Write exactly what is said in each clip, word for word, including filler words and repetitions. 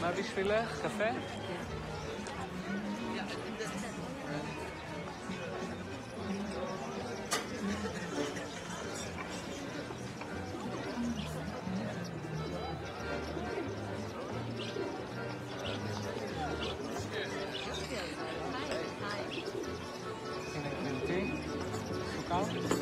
מה בשבילך? קפה? הנה גברתי, סוכר?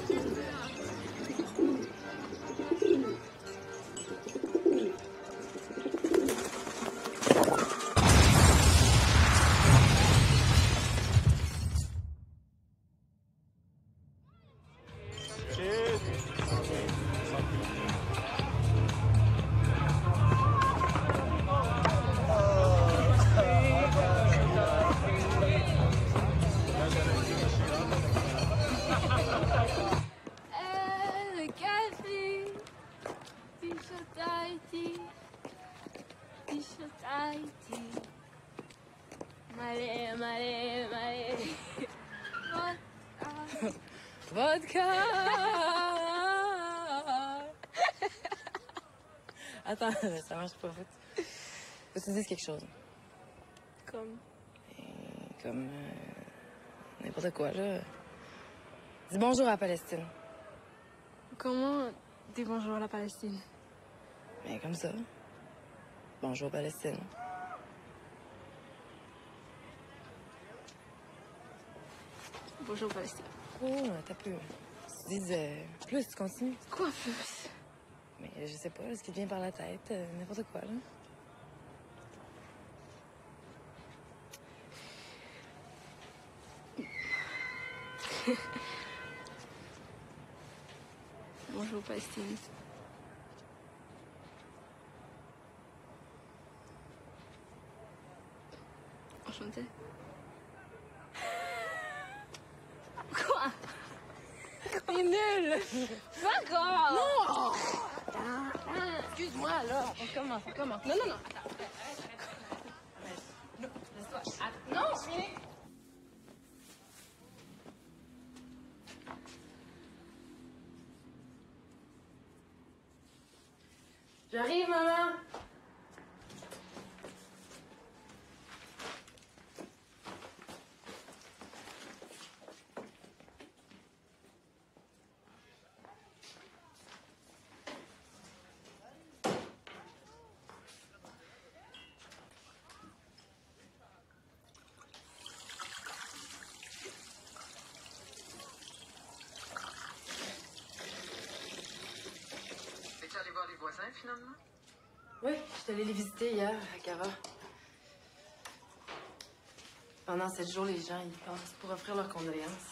מלא, מלא, מלא. וודקה. Attends, ça marche pas. Faut que tu dises quelque chose. Comme? Et comme... Euh, n'importe quoi, là. Dis bonjour à la Palestine. Comment dis bonjour à la Palestine? Mais comme ça. Bonjour Palestine. Bonjour Palestine. Oh, t'as peu. Tu dises euh, plus, tu continues. Quoi plus? Mais je sais pas, ce qui te vient par la tête, euh, n'importe quoi, là. Bonjour Palestine. Enchantée. Quoi? Il est nul! Fuck off! Non! Excuse-moi, alors. On commence, on commence. Non, non, non. Attends. Non, laisse-toi. Non, mais... J'arrive, maman! Es-tu allé voir les voisins, finalement? Oui, je suis allée les visiter hier, à Cava. Pendant sept jours, les gens, ils passent pour offrir leurs condoléances.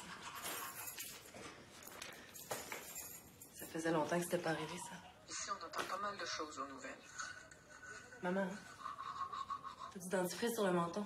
Ça faisait longtemps que c'était pas arrivé, ça. Ici, on entend pas mal de choses aux nouvelles. Maman, t'as du dentifrice sur le menton.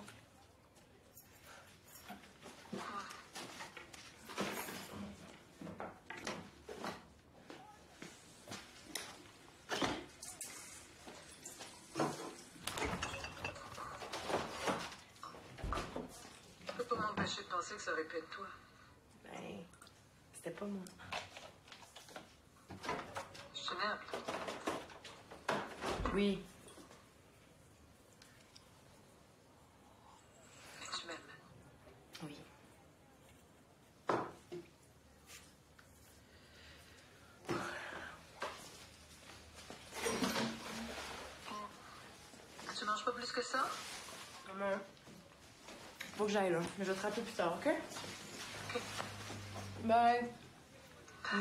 Je peux pas m'empêcher de penser que ça aurait pu être toi. Ben, c'était pas moi. Je t'aime. Oui. Et tu m'aimes. Oui. Tu manges pas plus que ça? Maman, faut que j'aille, là. Mais je vais te rappeler plus tard, OK? OK. Bye. Bye.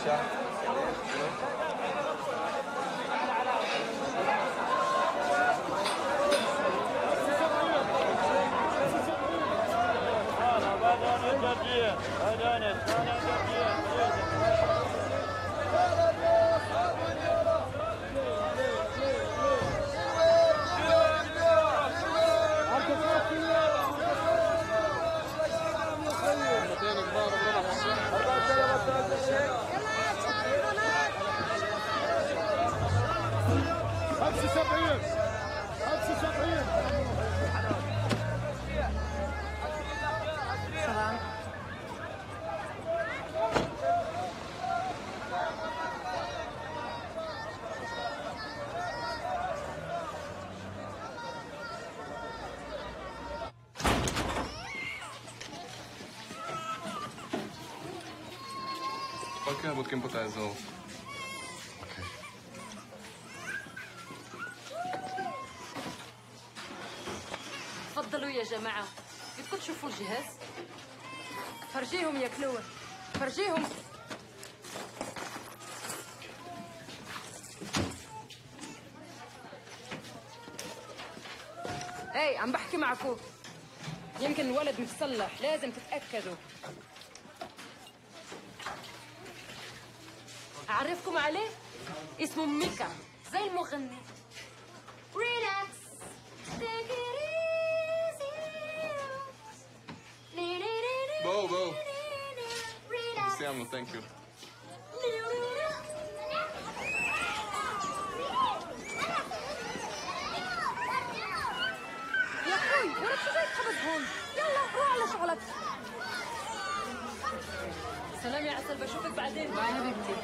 سلام. אוקיי, בודקים פה את האזור. تفضلوا يا جماعة، بدكم تشوفوا الجهاز؟ فرجيهم ياكلوه، فرجيهم. هاي عم بحكي معكم، يمكن الولد متصلح، لازم تتأكدوا. أعرفكم عليه؟ اسمه ميكا، زي المغني. ريلاكس. בואו, בואו. סיימנו, thank you. يا اخوي وراك شو جاي تخبط هون؟ يلا روح على شغلك. سلام يا عسل، بشوفك بعدين. باي حبيبتي.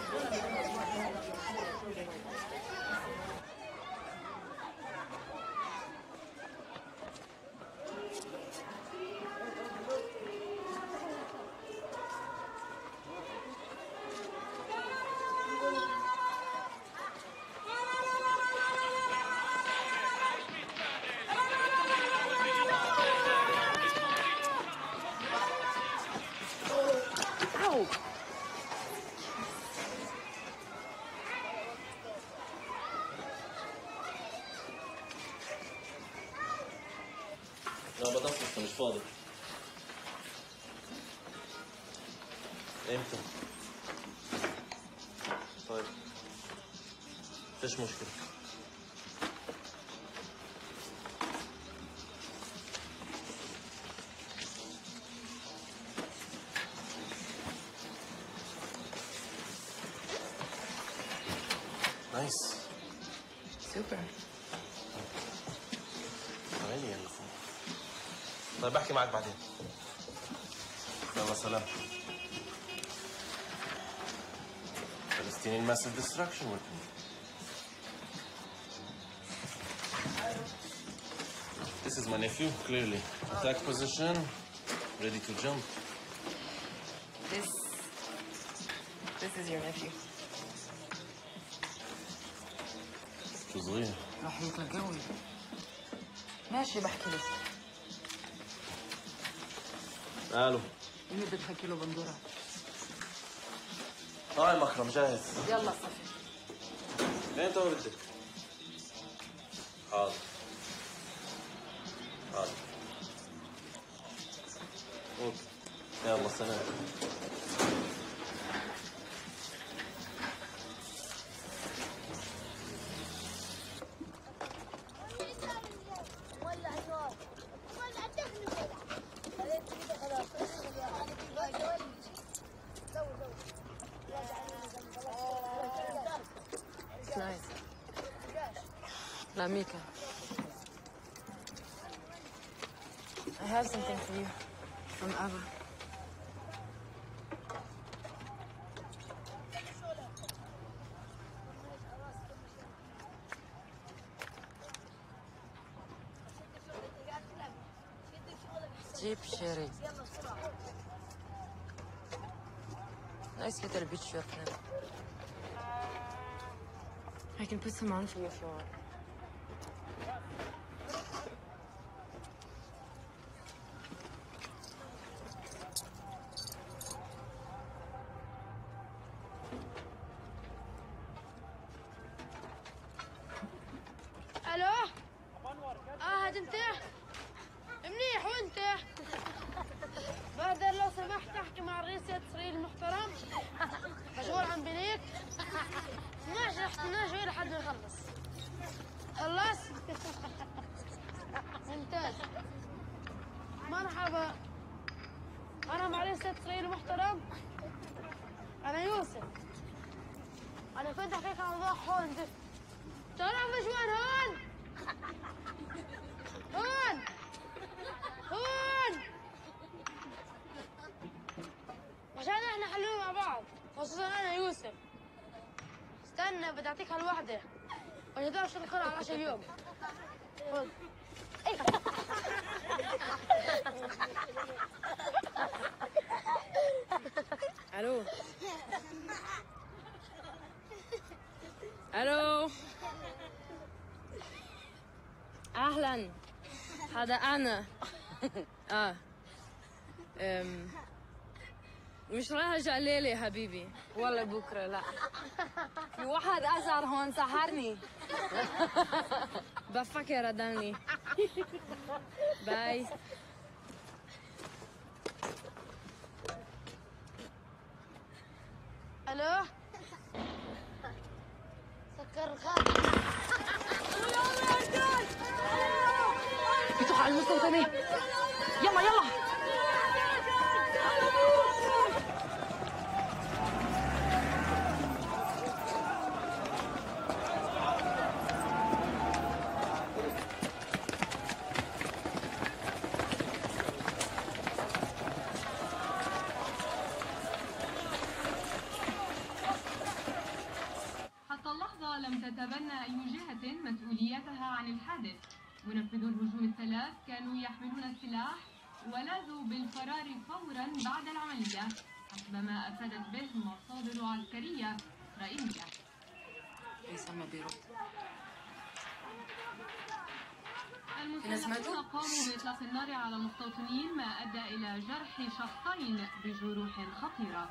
لا بطفش مش فاضي. امتى؟ طيب مفيش مشكلة. نايس. سوبر. عيني يلا. طيب بحكي معك بعدين. يلا سلام. Palestinian massive destruction with me. This is my nephew, clearly. Attack position, ready to jump. This... This is your nephew. شو صغير. راح يطلع قوي. ماشي بحكي له. الو. مين بدك تحكي له بندورة؟ هاي مكرم جاهز. يلا صفي. لين تو بدك؟ حاضر. حاضر. اوكي. يلا سلام. Nice. La Mika. I have something for you. From Ava. Jeep Sherry. Nice little beach shirt now. I can put some on for you if you want. مشغول عن بنيك؟ ماشي رح تنام شوي لحد ما يخلص. خلص؟ ممتاز. مرحبا. أنا معلش ست إسرائيلي محترم. أنا يوسف. أنا كنت أحكيك عن موضوع هون ده. تعرف إيش وين هون؟ هون هون عشان احنا حلوين مع بعض، خصوصا انا يوسف. استنى بدي اعطيك هالوحده وما تقدرش تدخل على عشر يوم. خذ. الو الو اهلا، هذا انا. اه أم. مش راجع ليلي يا حبيبي، والله بكره لا. في واحد ازهر هون سحرني. بفكر ادمني. باي. الو سكر الخط. بتروح على المستوطنة. يلا يلا. حتى اللحظة لم تتبنى أي جهة مسؤوليتها عن الحادث. منفذو الهجوم الثلاث كانوا يحملون السلاح ولاذوا بالفرار فورا بعد العملية حسب ما أفادت به مصادر عسكرية إسرائيلية. يسمى بيروت. المسلحون قاموا بإطلاق النار على المستوطنين ما أدى إلى جرح شخصين بجروح خطيرة.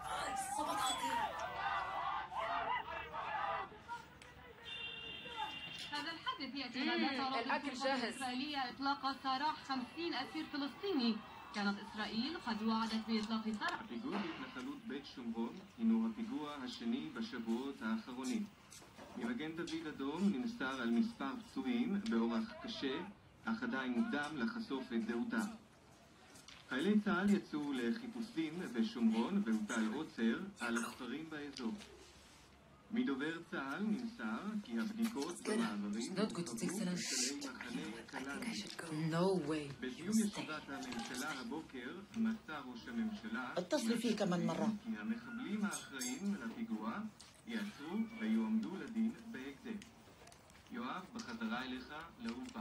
هذا الحادث يأتي بعد تعرض السلطات الإسرائيلية إطلاق سراح خمسين أسير فلسطيني. كانت إسرائيل قد وعدت بإطلاق سراح. הפיגוע בהתנחלות בית שומרון הינו הפיגוע השני בשבועות האחרונים. ממגן דוד אדום נמסר על מספר פצועים באורח קשה, אך עדיין מוקדם לחשוף את דעותיו. חיילי צה"ל יצאו לחיפושים בשומרון והוטל עוצר על הכפרים באזור. מדובר צה"ל נמסר כי הבדיקות במעברים הובאו בשלהי מחנה קלאבי. בסיום ישיבת הממשלה הבוקר מצא ראש הממשלה اتصلي فيه كمان مرة. כי המחבלים האחראים לפיגוע יעצרו ויועמדו לדין בהקדם. יואב, בחזרה אליך לאולפן.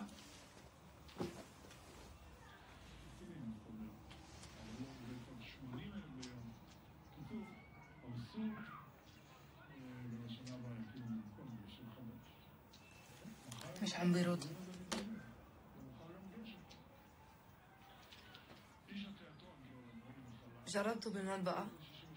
مش عم بيرد. جربته بالمطبخ؟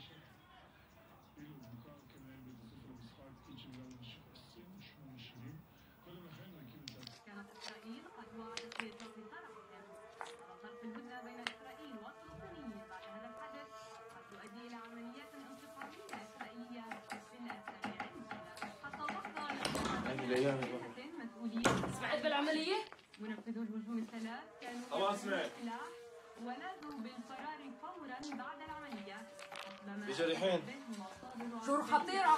كانت إسرائيل قد وعدت بإطلاق سراحهم. وصرف الهدنة بين إسرائيل والفلسطينيين بعد هذا الحدث قد تؤدي إلى عمليات انتقامية إسرائيلية بالأسابيع المقبلة. حتى اللحظة مسؤولية. سمعت بالعملية؟ منفذو الهجوم الثلاث كانوا يحملون السلاح ولاذوا بالفرار فورا بعد العملية حسب ما بجريحين. جروح خطيرة.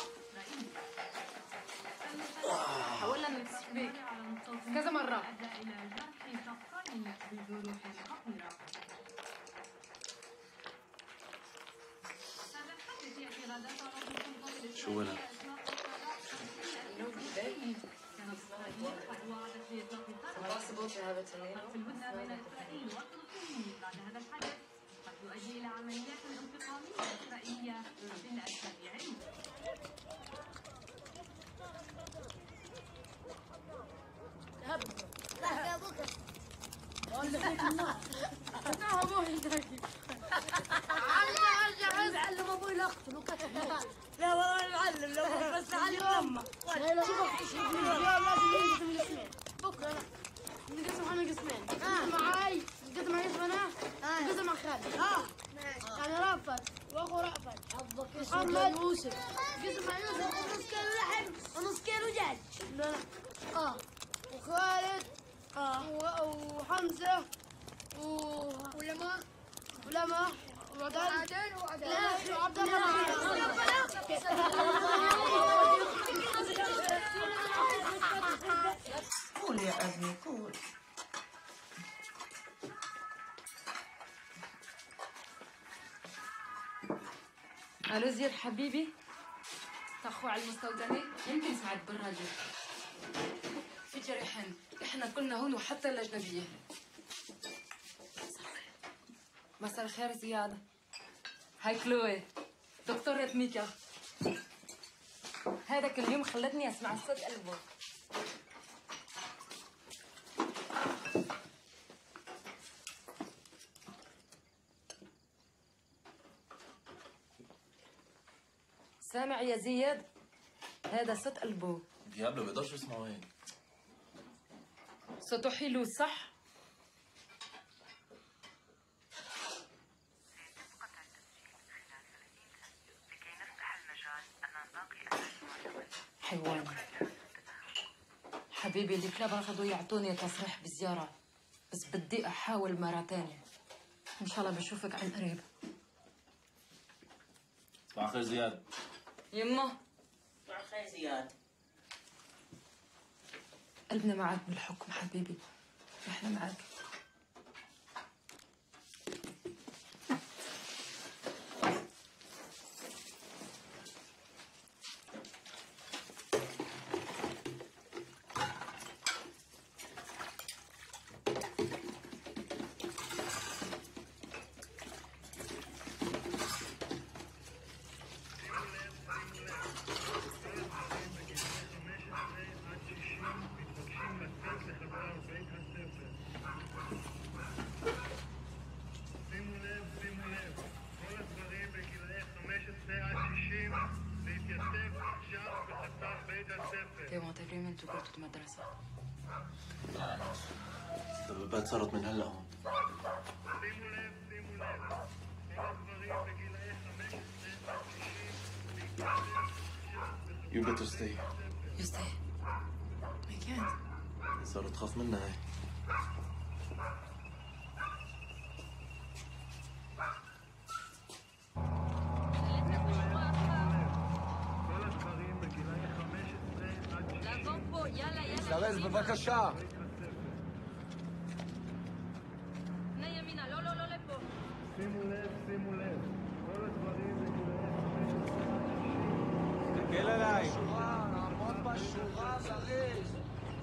حاولنا نكسبك كذا مرة. أدى إلى جرح شخصين بجروح خطيرة. هذا الحادث يأتي غدا تعرض السلطات الإسرائيلية كانت إسرائيل قد وعدت بإطلاق سراح صرف الهدنة بين إسرائيل والفلسطينيين بعد هذا الحدث قد يؤدي إلى عمليات انتقامية إسرائيلية بالأسابيع لا بكره ولا فيك النار. انا ابوي يداكي. ارجع ارجع معلم ابوي لاقتله كتبه. لا والله معلم لو بس علي امك. شوف ايش اليوم لازم ينقسم قسمين. بكره لا نقسم انا قسمين. نقسم معاي نقسم معي انا نقسم مع خالد. اه يعني رأفت واخو رأفت. حظك محمد يوسف اسمه يوسف ونص كيلو لحم ونص كيلو دجاج لا اه وخالد اه وحمزه و ولما ولما وعدل وعدل وعبد قول يا ابني قول. الو زياد حبيبي، تاخو على المستودعين يمكن سمعت بالراديو في جريحين، احنا كلنا هون وحتى الاجنبيه. مساء الخير زياد، هاي كلوي دكتورة ميكا. هذاك اليوم خلتني اسمع صوت قلبه. سامع يا زياد؟ هذا صوت قلبه. ديابلو بيقدرش يسمعوا هيك. صوته حلو صح؟ حيوان. حبيبي الكلاب رفضوا يعطوني تصريح بزيارة، بس بدي أحاول مرة تانية. إن شاء الله بشوفك عن قريب. صباح الخير زياد. يما صباح الخير زياد. قلبنا معك بالحكم حبيبي، احنا معك. كيف تقريبا تقول المدرسة؟ الدبابات صارت من هلا هون. You better stay. You stay. I can't. صارت تخاف منا هي. זרז בבקשה. פני ימינה, לא, לא, לא לפה. שימו לב, שימו לב. כל הדברים בגילאי חמש עשרה. תסתכל עליי. בשורה, נעמוד בשורה, זריז.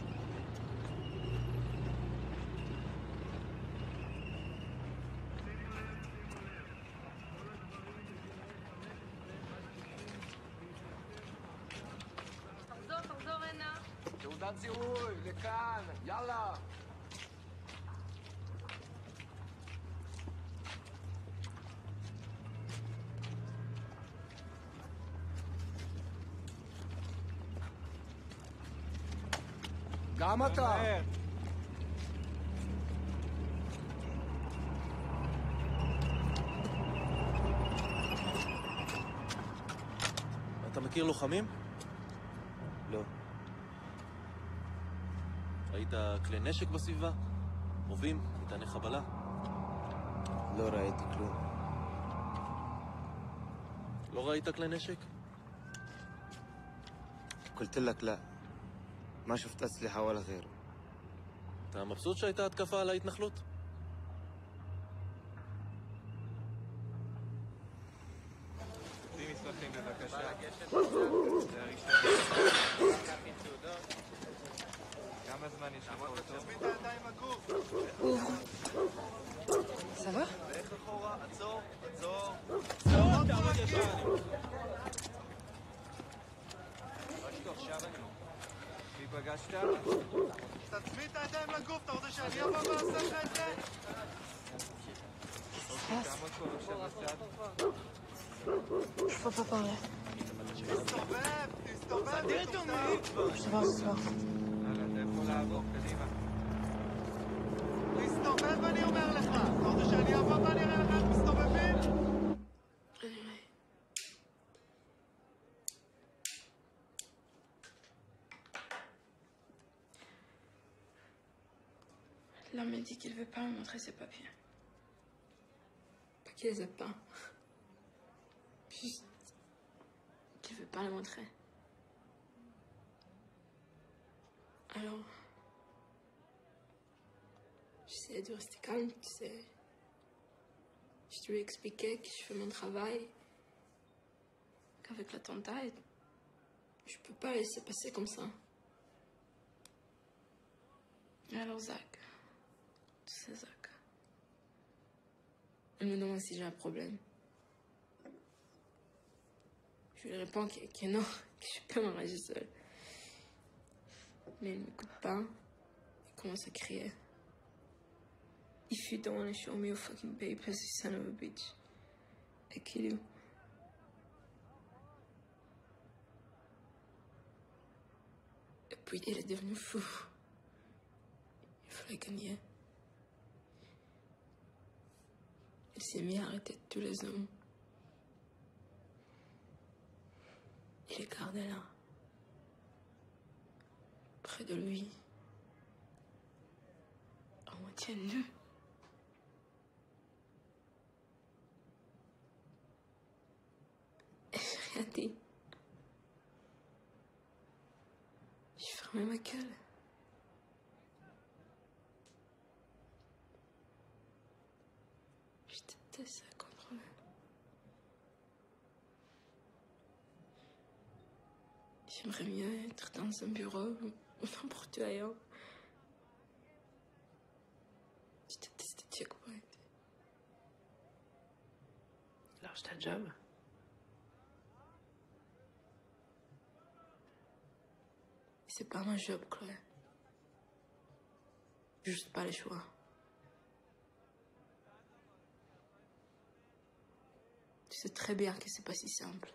תחזור, תחזור הנה. תעודת זיהוי, לכאן, יאללה. גם אתה. אתה מכיר לוחמים? לא. ראית כלי נשק בסביבה? רובים? מטעני חבלה? לא ראיתי כלום. לא ראית כלי נשק? قلت لك لا. ما شفت أسلحة ولا غيره. אתה מבסוט שהייתה התקפה על ההתנחלות? מסמכים בבקשה. זה הראשון. כמה זמן יש לך אותו? תזמין את הידיים לגוף. סבבה? ואיך אחורה? עצור, עצור. עצור, תעמוד ישר. רק תוך שבני. מי פגשת? תצמין את הידיים לגוף, אתה רוצה שאני אבא ועושה לך את זה? תעמוד פה עכשיו בצד. Je peux pas parler. תסתובב, תסתובב, תסתובב. Ça va, ça va. יאללה, אתה יכול לעבור, קדימה. תסתובב אני אומר לך. אתה רוצה שאני אבוא ואני אראה לך איך מסתובבים? Là, il m'a dit qu'il veut pas me montrer ses papiers. Pas qu'il les a pas. Juste qu'il veut pas les montrer. Alors, j'essayais de rester calme, tu sais. Je lui ai expliqué que je fais mon travail, qu'avec l'attentat, je peux pas laisser passer comme ça. Et alors Zach, tu sais Zach, il me demande si j'ai un problème. Je lui réponds que, que non, que je peux m'arranger seule. Mais il m'écoute pas, il commence à crier. If you don't want to show me your fucking papers, you son of a bitch, I kill you. Et puis il est devenu fou. Il fallait gagner. Il s'est mis à arrêter tous les hommes. Il est gardé là, près de lui, à moitié nu. Et j'ai rien dit. J'ai fermé ma gueule. J'étais ça contre eux. J'aimerais mieux être dans un bureau ou n'importe où ailleurs. Je déteste Checkpoint. Lâche ta job. C'est pas mon job, Chloé. Juste pas le choix. Tu sais très bien que c'est pas si simple.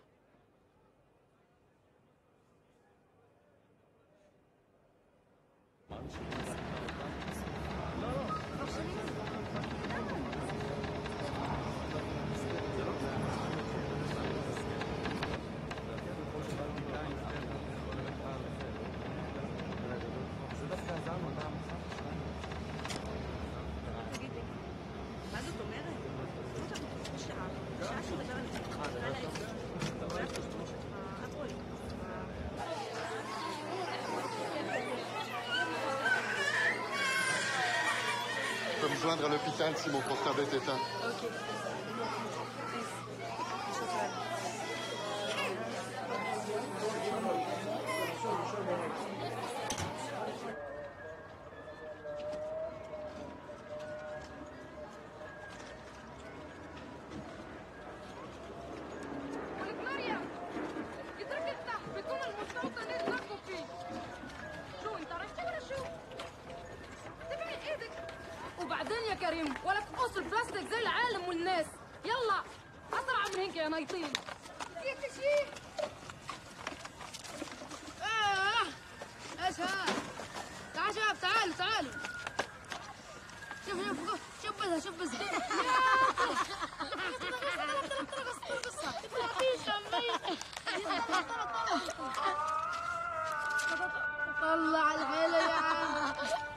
Je peux me joindre à l'hôpital si mon portable est éteint. Ok. وبعدين يا كريم ولا تقص البلاستيك زي العالم والناس. يلا اسرع من هيك يا نايطين. في شيء اه ايش هذا؟ تعال شباب تعالوا تعالوا. شوف شوف شوف بزها شوف بزها. طلع الحيلة يا عم.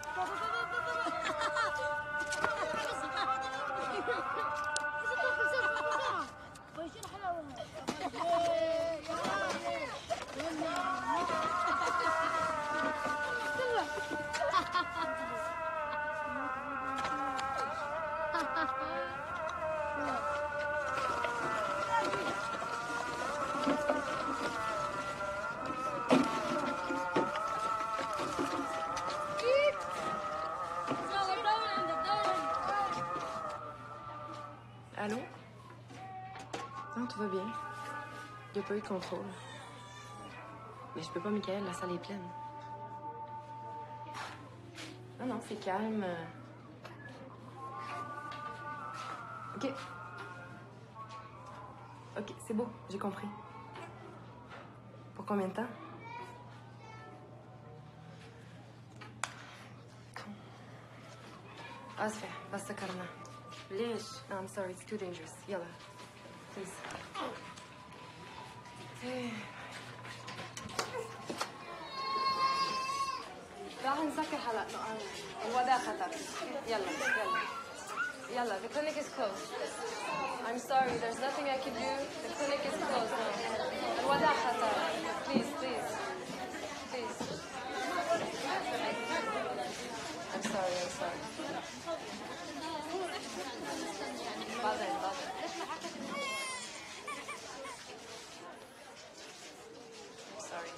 Allô? Non, tout va bien. Il n'y a pas eu de contrôle. Mais je peux pas, Michael, la salle est pleine. Non, non, c'est calme. Ok. Ok, c'est beau, j'ai compris. Pour combien de temps? آسفة بس سكرنا. ليش؟ No, I'm sorry, it's too dangerous. يلا. Please. راح سكر هلا الوداع خطر يلا يلا يلا the clinic is closed I'm sorry there's nothing I can do the clinic is closed now الوداع خطر please please please I'm sorry I'm sorry بعدين بعدين I'm sorry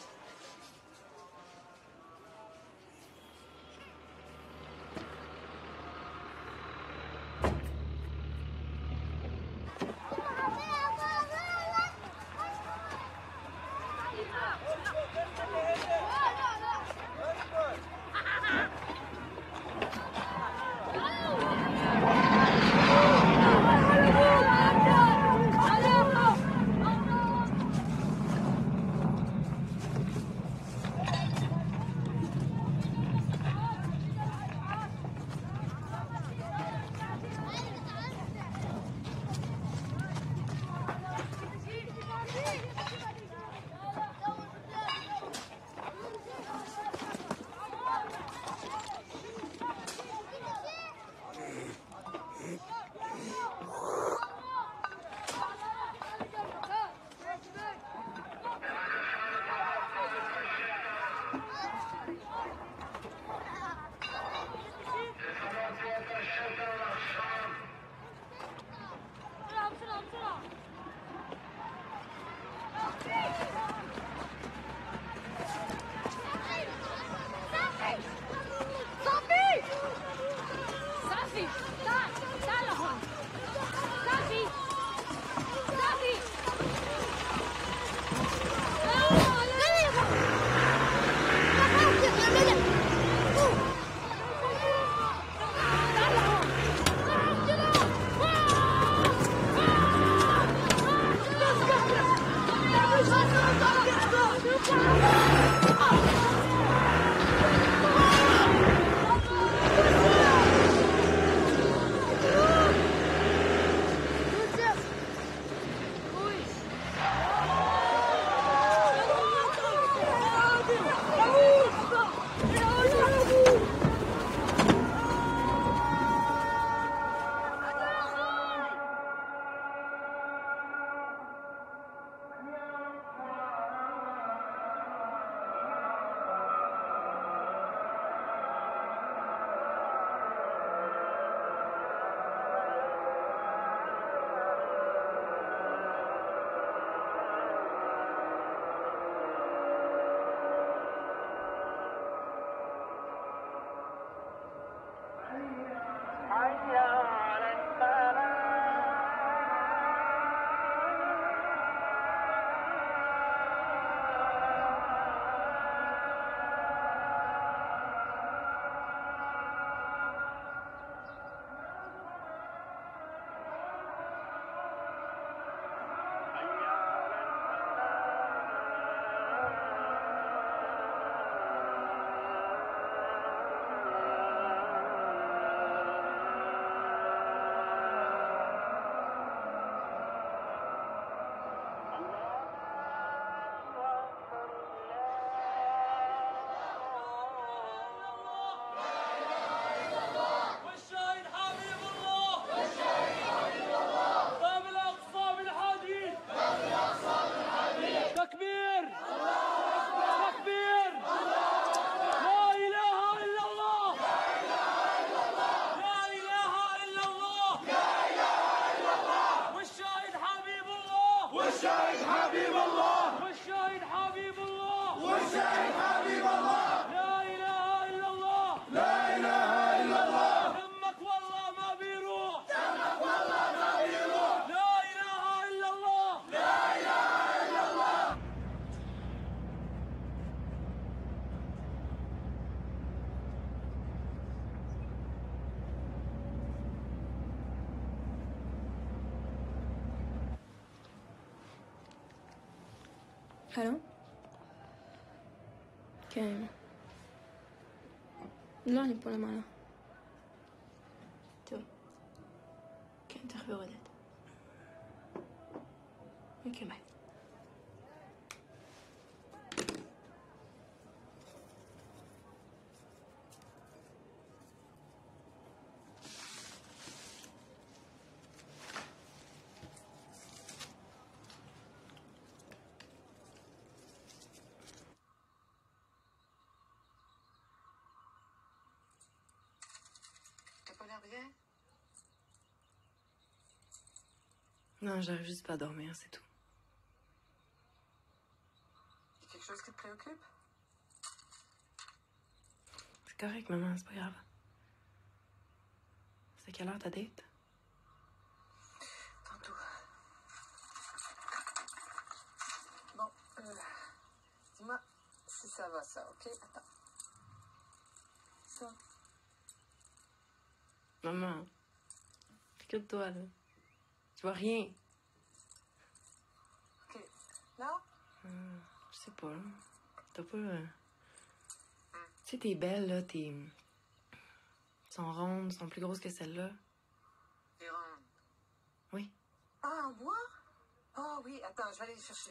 الو כן. לא, אני פה למעלה. טוב. כן, תכף יורדת. אוקיי, ביי. Rien? Non, j'arrive juste pas à dormir, c'est tout. Y a quelque chose qui te préoccupe? C'est correct, maman, c'est pas grave. C'est quelle heure ta date? Tantôt. Bon, euh, dis-moi si ça va, ça, ok? Attends. Ça. Maman, écoute-toi, là. Tu vois rien. Ok. Là? Hum, je sais pas, là. T'as pas... euh, Tu sais, t'es belle, là, t'es... sont rondes, sont plus grosses que celle-là. Les rondes. Oui. Ah, en bois? Ah oui, attends, je vais aller les chercher.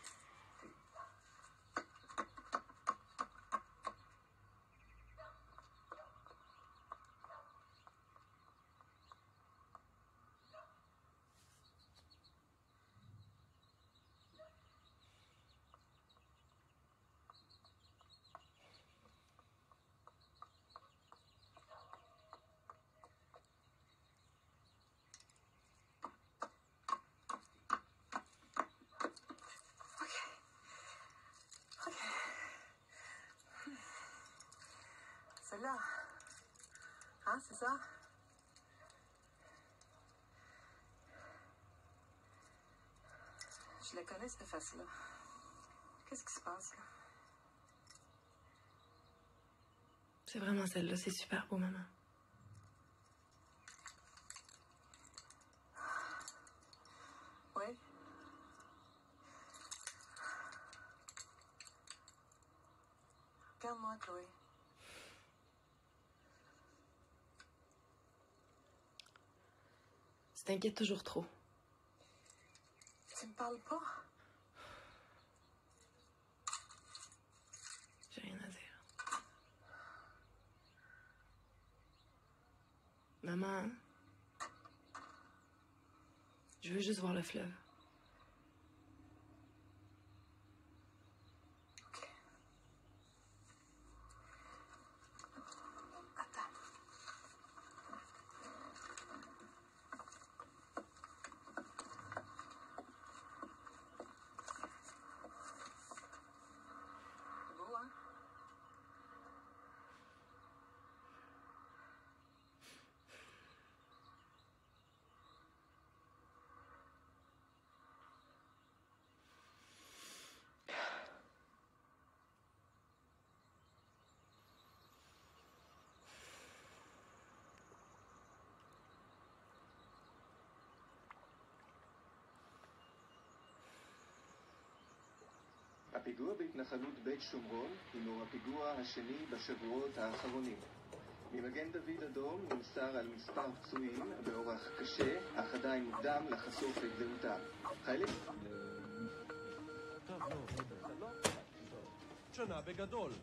Celle-là. Hein, c'est ça? Je la connais, cette face-là. Qu'est-ce qui se passe, là? C'est vraiment celle-là, c'est super beau, maman. Oui? Regarde-moi, Chloé. Tu t'inquiètes toujours trop. Tu me parles pas? J'ai rien à dire. Maman, je veux juste voir le fleuve. C'est beau, hein? הפיגוע בהתנחלות בית שומרון הינו הפיגוע השני בשבועות האחרונים. ממגן דוד אדום נמסר על מספר פצועים באורח קשה, אך עדיין מוקדם לחשוף את זהותם. חיילים? טוב, נו, שונה בגדול.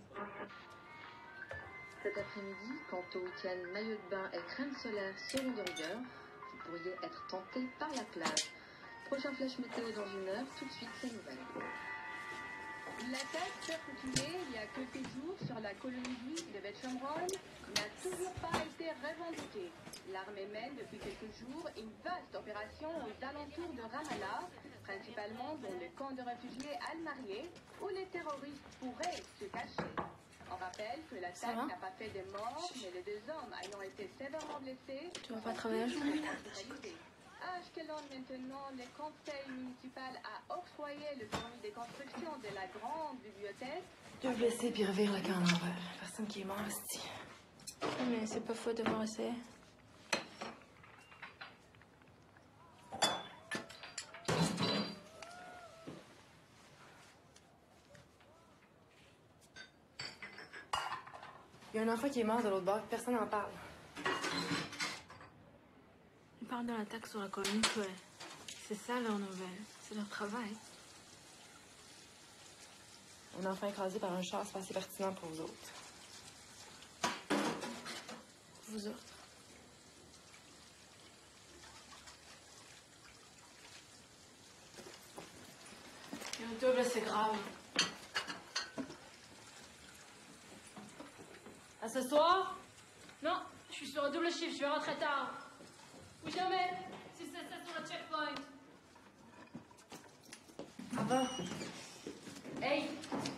Cet après-midi, quant au week-end maillot de bain et crème solaire selon de rigueur, vous pourriez être tenté par la plage. Prochain flash météo dans une heure, tout de suite ces nouvelles. L'attaque perpétuée il y a quelques jours sur la colonie juive de Beth-Shomron n'a toujours pas été revendiquée. L'armée mène depuis quelques jours une vaste opération aux alentours de Ramallah, principalement dans le camp de réfugiés Al-Marié, où les terroristes pourraient se cacher. On rappelle que l'attaque n'a pas fait de morts, mais les deux hommes ayant été sévèrement blessés... Tu vas pas travailler à journée? À Ashkelon, maintenant, le conseil municipal a octroyé le permis de construction de la grande bibliothèque. Deux blessés puis revire le camp à l'envers. Personne qui est mort, ici. Mais c'est pas faux d'avoir essayé. Il y a un enfant qui est mort de l'autre bord, personne n'en parle. Ils parlent de l'attaque sur la colonie, ouais. C'est ça leur nouvelle. C'est leur travail. Un enfant écrasé par un char, c'est pas assez pertinent pour vous autres. Vous autres. Il y a un double, c'est grave. À ce soir? Non, je Je suis sur un double chiffre, je vais rentrer tard. Ou jamais, si c'est ça sur le checkpoint. Ava. Hey!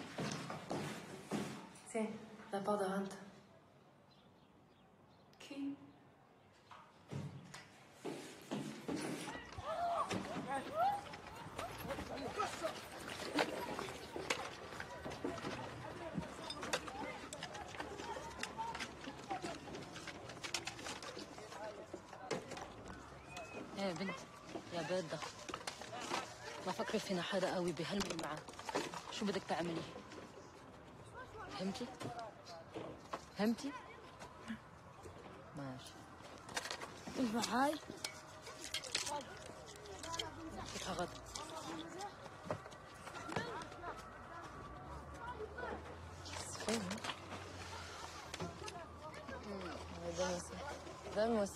Tiens, rapport de rente. Qui? ايه بنت يا بيضة ما فكر فينا حدا قوي بهالمي معه شو بدك تعملي؟ فهمتي؟ فهمتي؟ ماشي تنفع هاي؟ كيف غد؟ Vamos, vamos.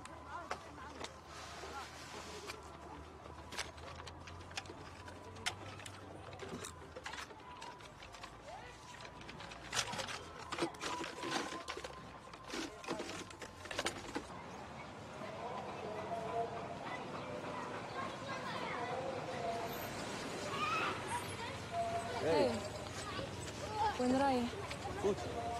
Hey. وين رايح؟ فوت.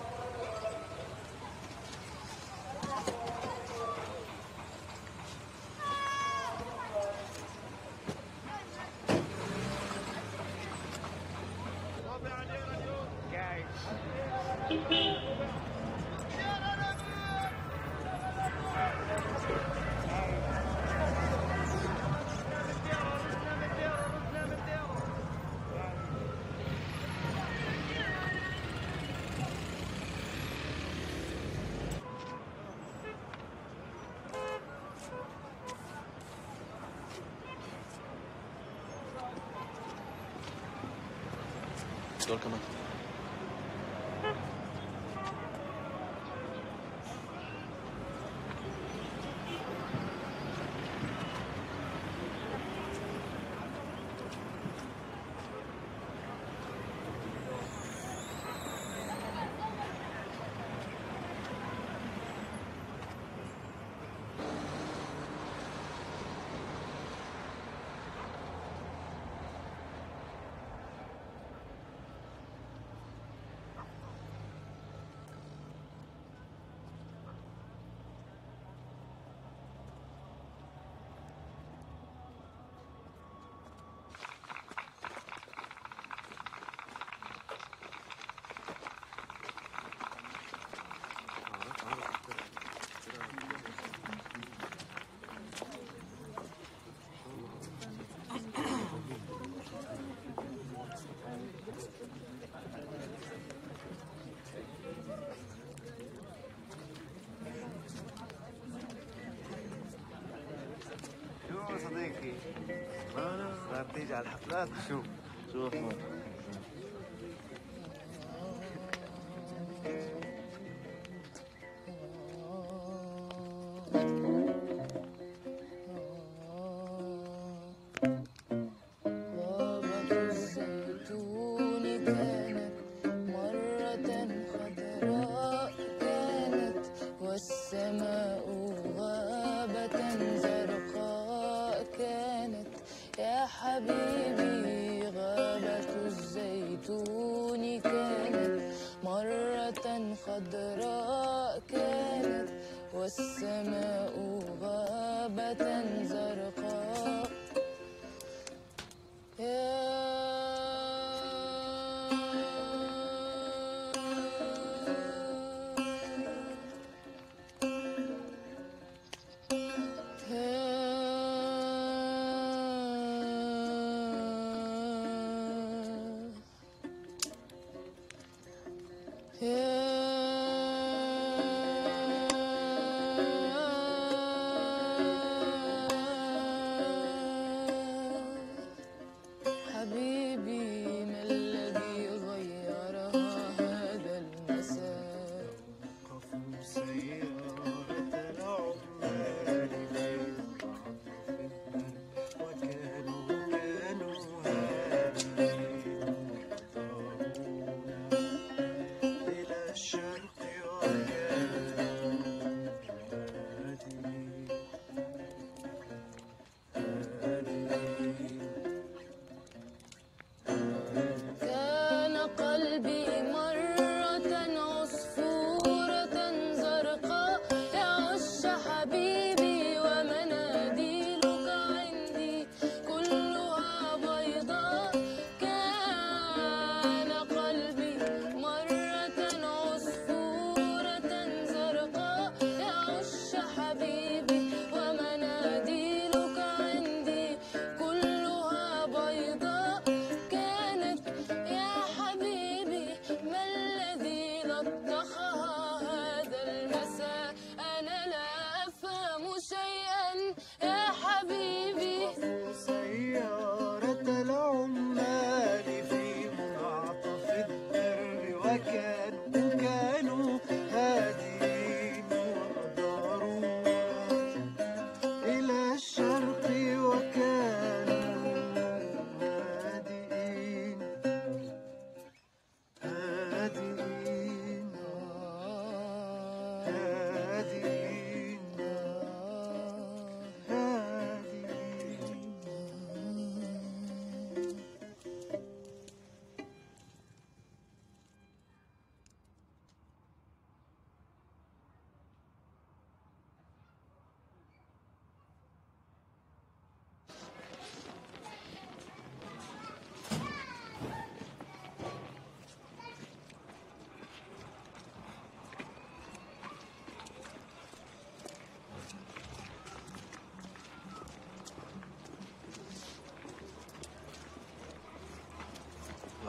دور كمان. شو صديقي؟ صار تيجي على الحفلات شو؟ شو أخبارك؟ والسماء غابة زرقاء كانت يا حبيبي غابة الزيتون كانت مرة خضراء كانت والسماء غابة زرقاء يا حبيبي ما الذي غيرها هذا المساء وقفوا سيارة العمال ليل وكانوا كانوا هادئين يختارون إلى الشرق وكانوا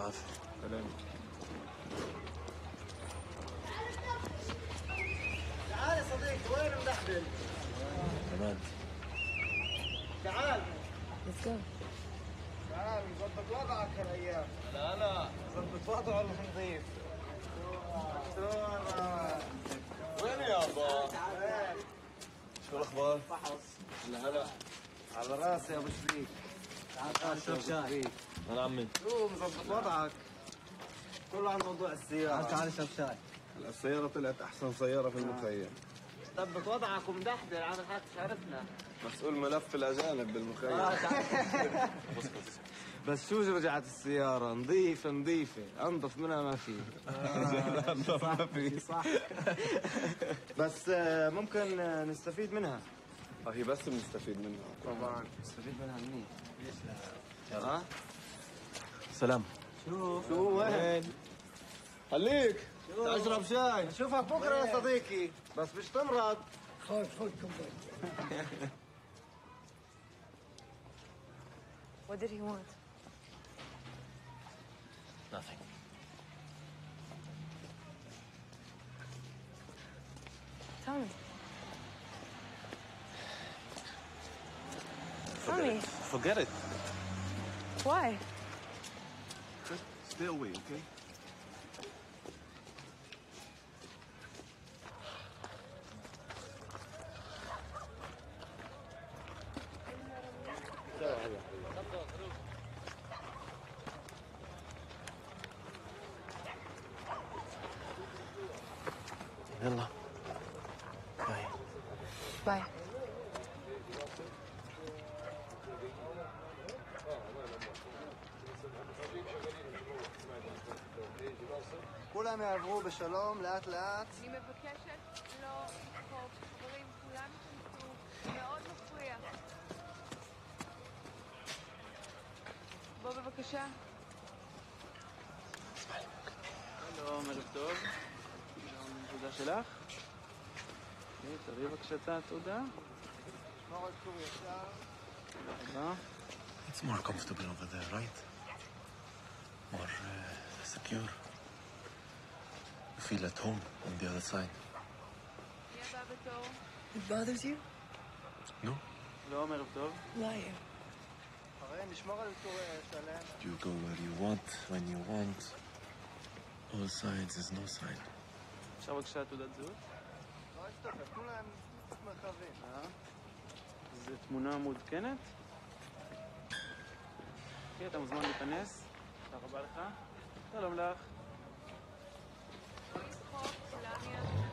العافية. سلام. تعال يا صديقي، وين مدحدل؟ عماد. تعال. Let's go. تعال نظبط وضعك هالايام. لا لا نظبط وضعه النظيف. وين يابا؟ شو الأخبار؟ هلا هلا. على راسي يا ابو شريك. تعال اشرب شاي. أنا عمي. شو مظبط وضعك؟ كله عن موضوع السيارة. تعال اشرب شاي. السيارة طلعت أحسن سيارة في المخيم. ظبط وضعك ومدحدر، عامل حالك مش عرفنا. مسؤول ملف الأجانب بالمخيم. آه، بص بص. بس شو رجعت السيارة نظيفة نظيفة، أنظف منها ما في. أنظف ما في. صح. بس ممكن نستفيد منها. هي بس بنستفيد منها. طبعا نستفيد منها منيح. ليش لا؟ ها؟ سلام. شو؟ شو وين؟ خليك. تعال اشرب شاي. اشوفك بكره يا صديقي، بس مش تمرض. خذ خذ كمبيوتر. What did he want? Nothing. Tell me. Tell Forget me. it. Forget it. Why? Just stay away, okay? يلا. باي. Bye. כולם יעברו בשלום, לאט לאט. אני מבקשת לא לדחוף, חברים, כולם תנסו, מאוד מפריע. בוא בבקשה. שלום, ערב טוב. תעודה שלך. תראי בבקשה את התעודה. שמור על טור ישר. תודה. It's more comfortable over there, right? More uh, secure. You feel at home on the other side. מי הבא בתור? It bothers you? No? שלום, ערב טוב. Liar. חברים, נשמור על טור שלם. You go where you want, when you want. All sides is no side. אפשר בבקשה תעודת זהות? לא אסתכל, תנו להם מרחבים. זו תמונה מעודכנת. אוקיי, אתה מוזמן להיכנס. תודה רבה לך. שלום לך. בוא לדחוף, כולם יעברו.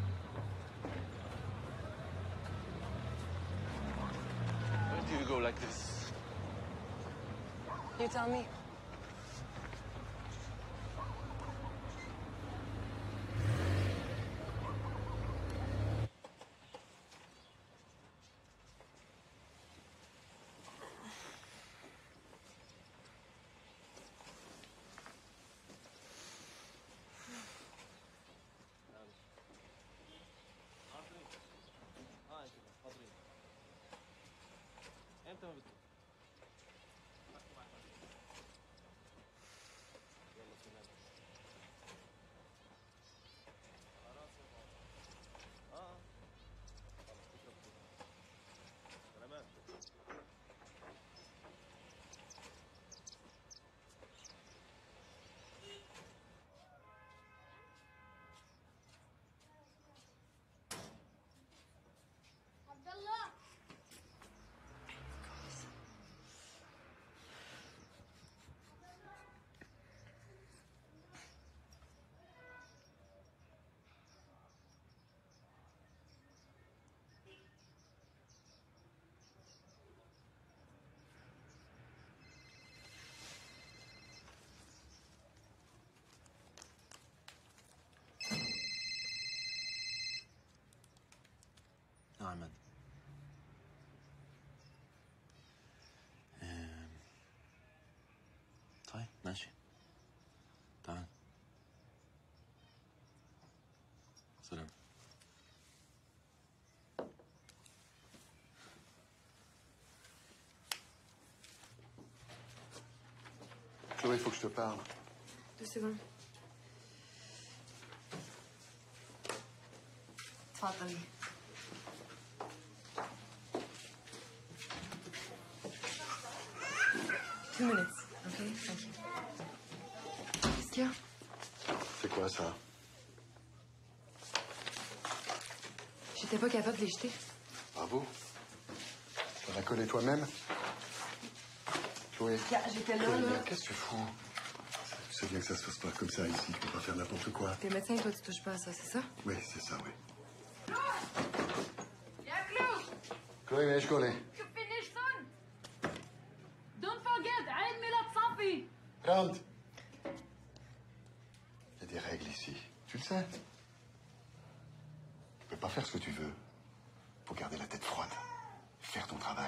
Where do you go like this? You tell me. امتى ما بتروح؟ يلا سلام. خلاص يا بابا. اه خلاص تشرب سلامات. عبد الله. أعمل. طيب ماشي. تعال. سلام. Chloé, il faut que je te parle. Deux secondes. تفضلي. Two minutes, ok? Thank you. Qu'est-ce qu'il y a? C'est quoi ça? J'étais pas capable de les jeter. Bravo. Tu en as collé toi-même? Chloé. J'étais là, Chloé, là. qu'est-ce que tu fous? Tu sais bien que ça se passe pas comme ça ici. Tu peux pas faire n'importe quoi. T'es médecin, toi, tu touches pas à ça, c'est ça? Oui, c'est ça, oui. يا كلوش Chloé, ايش collé? شوف فينيش son. Don't forget عيد ميلاد صافي. Rentre. Il y a des règles ici. Tu le sais. Tu peux pas faire ce que tu veux. Faut garder la tête froide. Faire ton travail.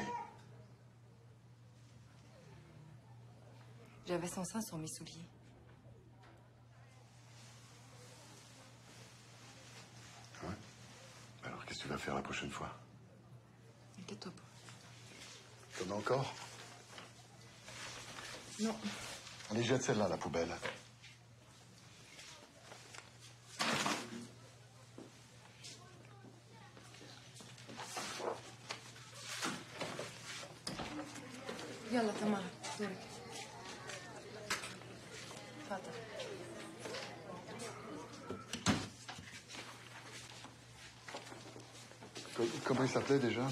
J'avais son sang sur mes souliers. Ouais. Alors, qu'est-ce que tu vas faire la prochaine fois? Inquiète-toi pas. T'en as encore? Non. Allez, jette celle-là à la poubelle. يلا تمام دورك. تفضل. Comment il s'appelait déjà?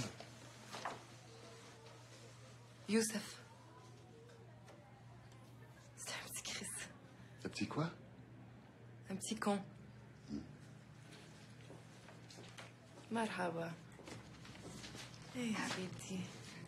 Youssef. C'est un petit Chris. Le petit quoi? Un petit con. مرحبا. ايه يا حبيبتي.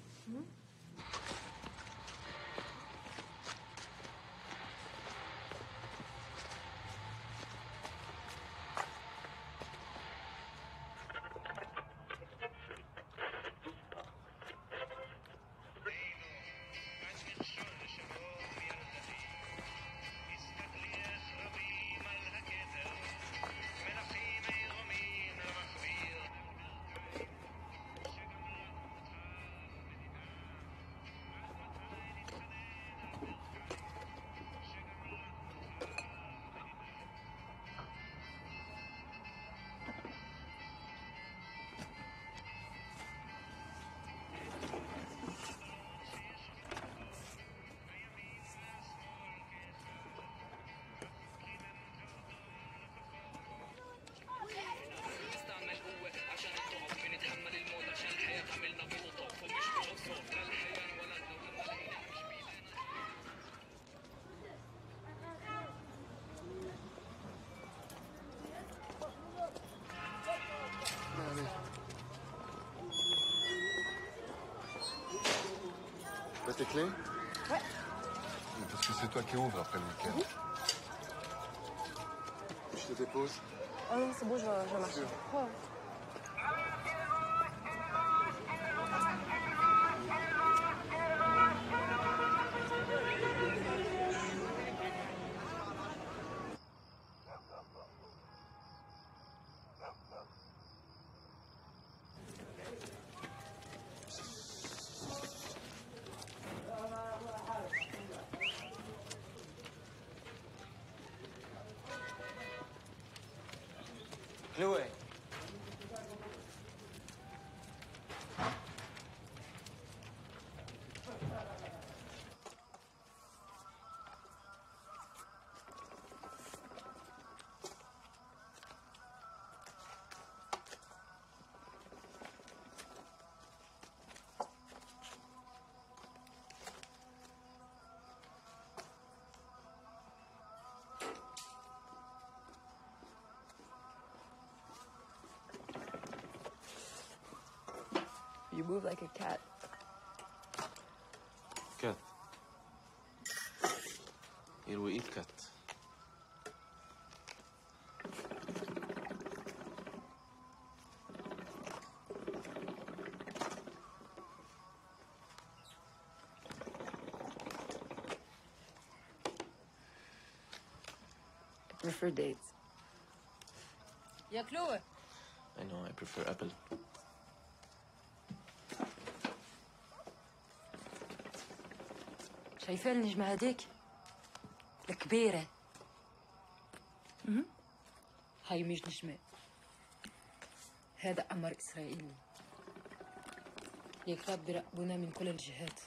T'as tes clés? Ouais. Parce que c'est toi qui ouvres après le week-end. Je te dépose. Oh non, c'est bon, je vais, je vais marcher. Ouais. Chloé. You move like a cat. Cat. Here we eat cat. I prefer dates. يا كلوة. I know, I prefer apple. شايفة النجمة هذيك؟ الكبيرة هاي مش نجمة، هذا قمر إسرائيلي. الكلاب بيراقبونا من كل الجهات.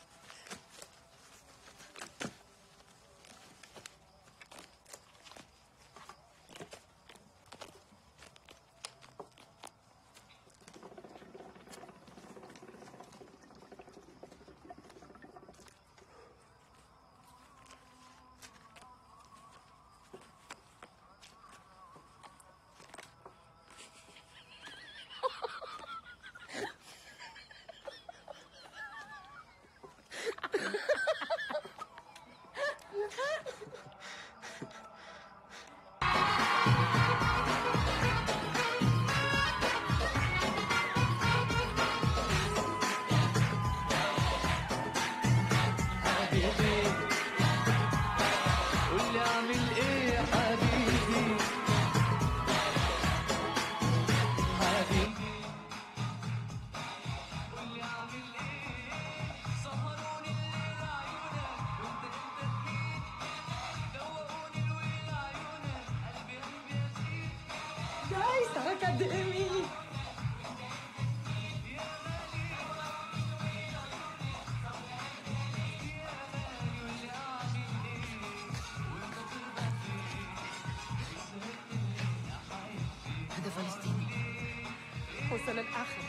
هذا فلسطيني وصل الآخر.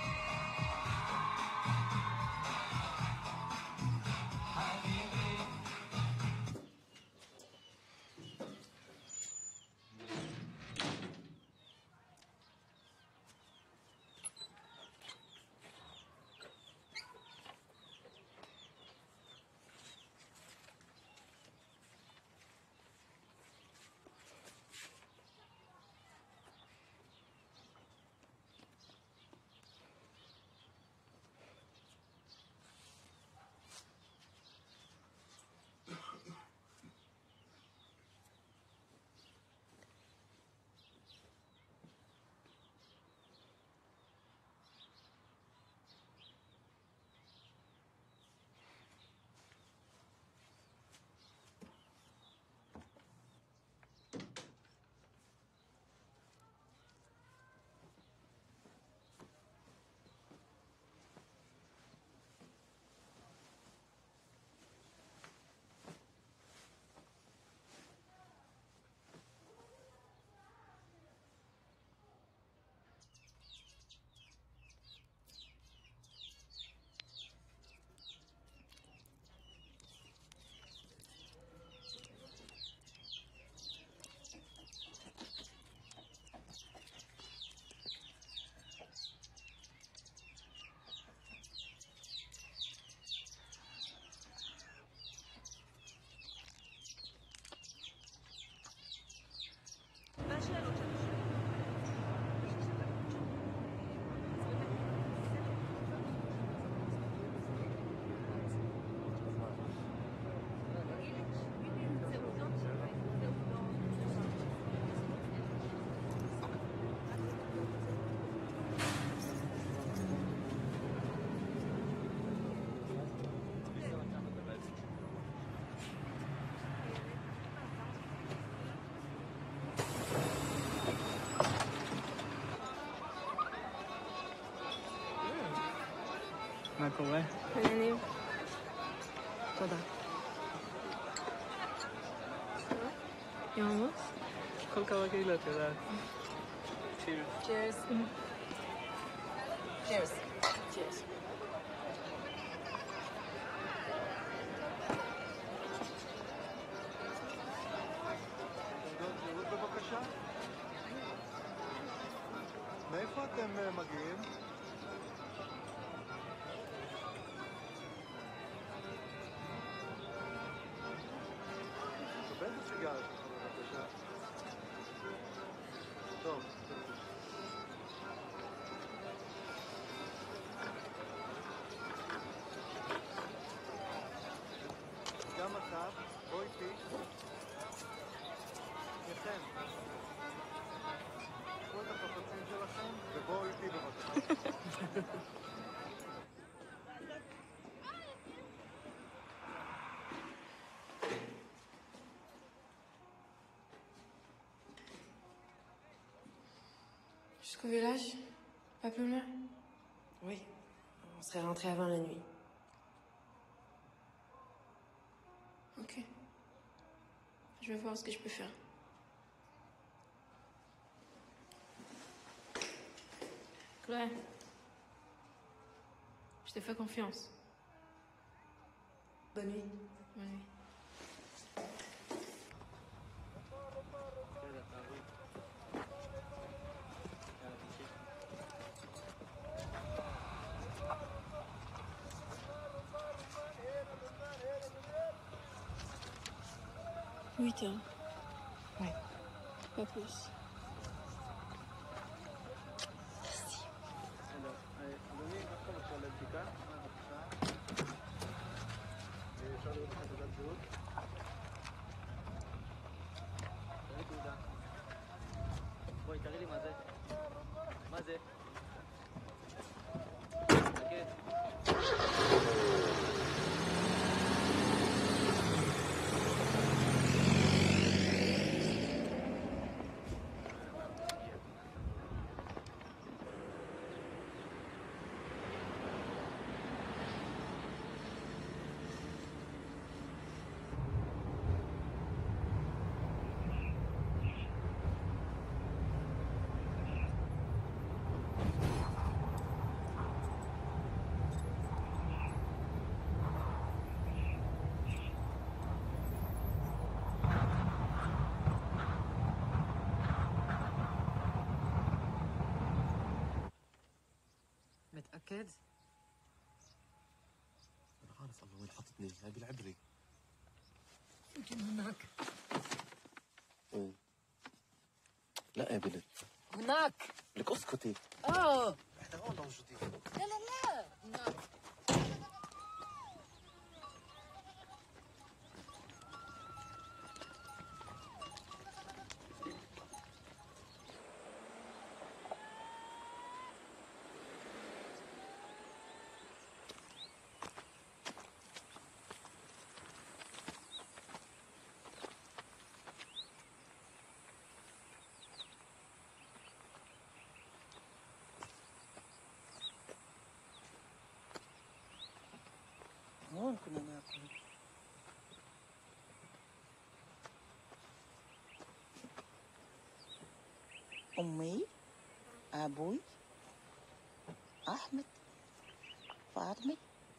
מה קורה? מעניינים. תודה. יום הכל כרגיל, את יודעת. צ'ירס. צ'ירס. צ'ירס. צ'ירס. בבקשה. מאיפה אתם מגיעים? באיזה סיגר יש לך בבקשה? טוב. גם אתה, בוא איתי. שניכם. קחו את החפצים שלכם ובואו איתי בבקשה. Jusqu'au village? Pas plus loin? Oui, on serait rentré avant la nuit. Ok. Je vais voir ce que je peux faire. Chloé, je te fais confiance. Bonne nuit. Bonne nuit. Huit heures. Ouais. Pas plus. אדוני, איך אתה בבקשה לבדיקה? אפשר לראות לך תעודת זהות? תראי תעודה. בואי, תראי לי מה זה. מה זה? תגיד. متأكد؟ انا عارف الله وين حطتني، هاي بالعبري. يمكن هناك. وين؟ لا يا بنت. هناك. لك اسكتي. اه احنا هون موجودين. لا لا لا هناك. هون كنا ناكل. أمي، أبوي، أحمد، فاطمة،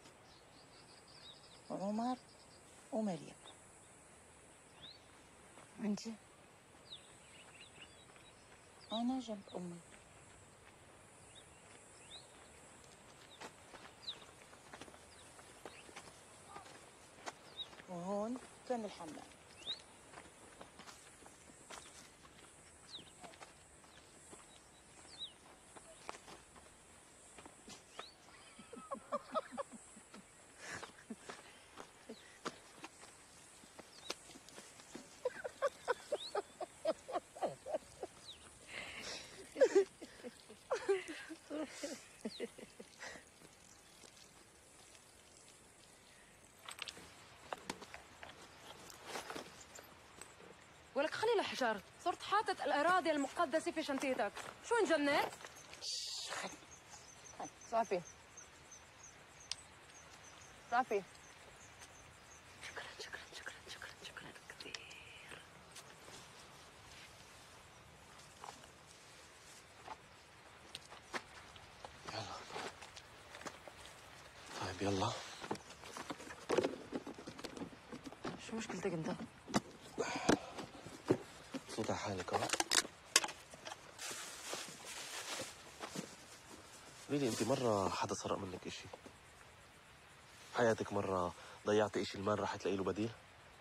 عمر ومريم. أنت؟ أنا جنب أمي. وهون كان الحمام. ولك خلي الحجر، صرت حاطط الأراضي المقدسة في شنطتك، شو انجنت؟ صافي صافي. شكرا شكرا شكرا شكرا شكرا كثير. يلا طيب يلا. شو مشكلتك انت؟ صوت على حالك اه. قولي انت مرة حدا سرق منك اشي؟ حياتك مرة ضيعت اشي المال راح تلاقي له بديل؟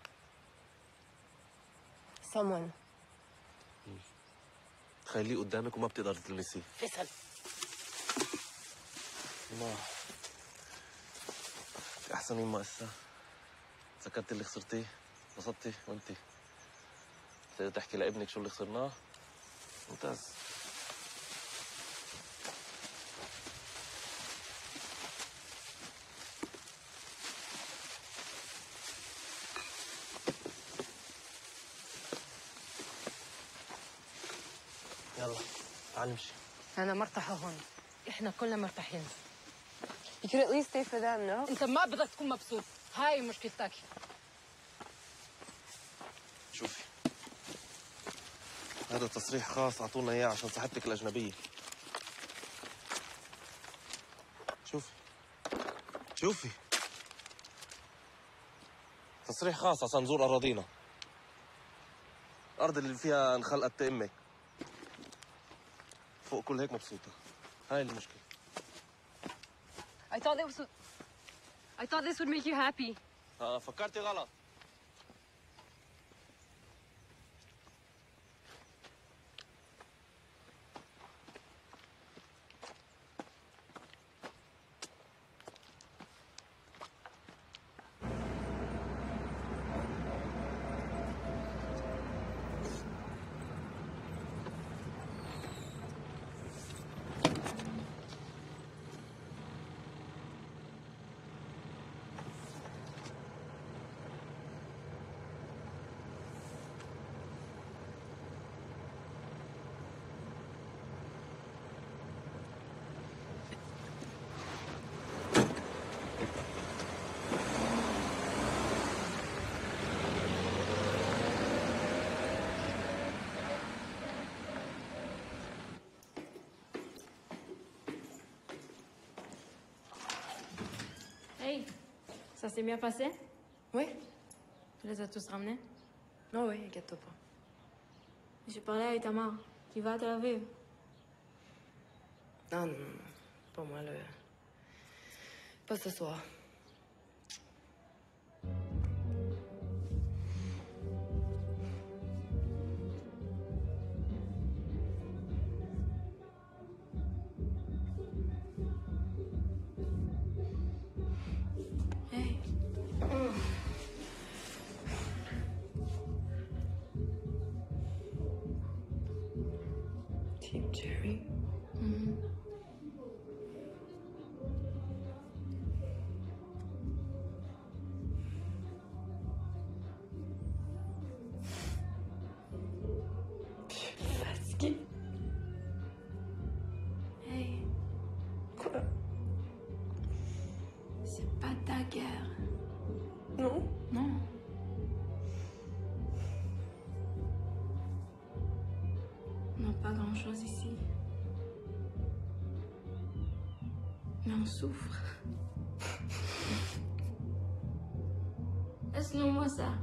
someone. تخيليه قدامك وما بتقدر تلمسيه. فيصل. الله احسن يما اسا. سكرتي اللي خسرتيه، انبسطتي وانتي تقدر تحكي لابنك شو اللي خسرناه؟ ممتاز. يلا تعال نمشي. أنا مرتاحة هون. إحنا كلنا مرتاحين. You could at least stay for them, no? أنت ما بدك تكون مبسوط. هاي مشكلتك. شوفي، هذا تصريح خاص أعطونا إياه عشان صاحبتك الأجنبية. شوفي شوفي تصريح خاص عشان نزور أراضينا، الأرض اللي فيها انخلقت أمك. فوق كل هيك مبسوطة، هاي المشكلة. I thought this would... I thought this would make you happy. آه فكرتي غلط. Hey, ça s'est bien passé? Oui. Tu les as tous ramenés? Non, oui, inquiète-toi pas. J'ai parlé avec ta mère, qui va à Tel Aviv. Non, non, non. Pas moi, le... Pas ce soir. Hey. Team Jerry. Mhm. Fatiguée. Hey. Quoi? C'est pas ta guerre. Non? Non. On n'a pas grand-chose ici. Mais on souffre. Laisse-nous-moi ça.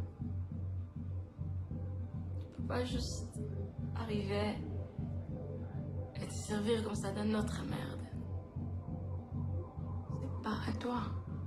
Tu peux pas juste arriver et te servir comme ça de notre merde. C'est pas à toi.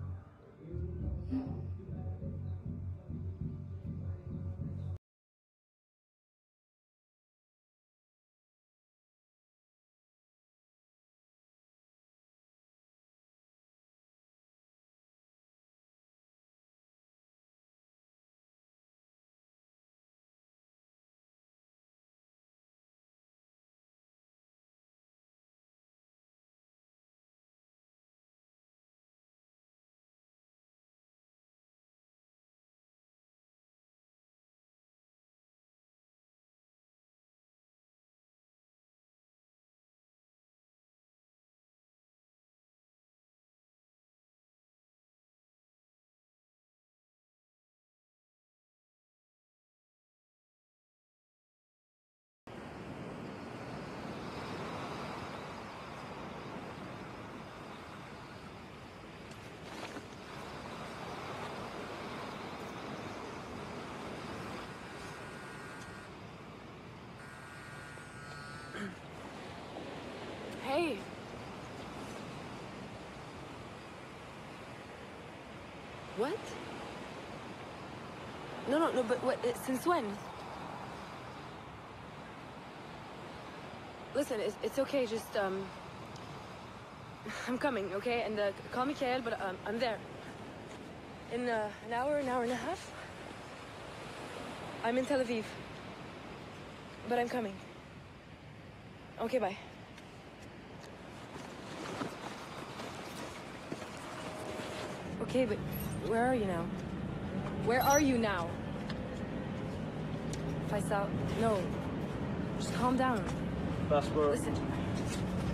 Hey. What? No, no, no, but what, uh, since when? Listen, it's, it's okay, just, um... I'm coming, okay? And uh, call me Kael, but um, I'm there. In uh, an hour, an hour and a half. I'm in Tel Aviv. But I'm coming. Okay, bye. Okay, but where are you now? Where are you now? Faisal, no. Just calm down. Passport. Listen.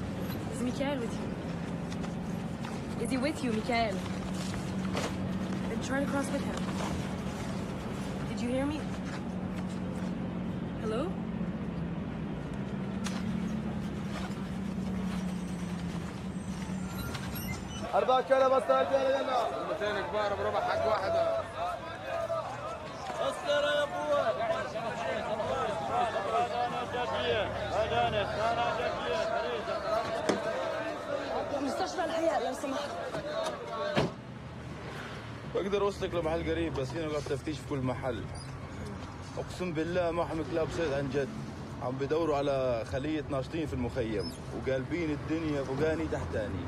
Is Mikael with you? Is he with you, Mikael? Then try to cross with him. Did you hear me? Hello? أربعة كيلو بس يلا مئتين كبار بربع حق واحدة. أصدر يا أبوي. مستشفى الحياة لو سمحت. بقدر اوصلك لمحل قريب بس هنا قاعد تفتيش في كل محل. اقسم بالله ما حمل كلاب صيد عن جد. عم بدوروا على خلية ناشطين في المخيم وقالبين الدنيا فوقاني تحتاني.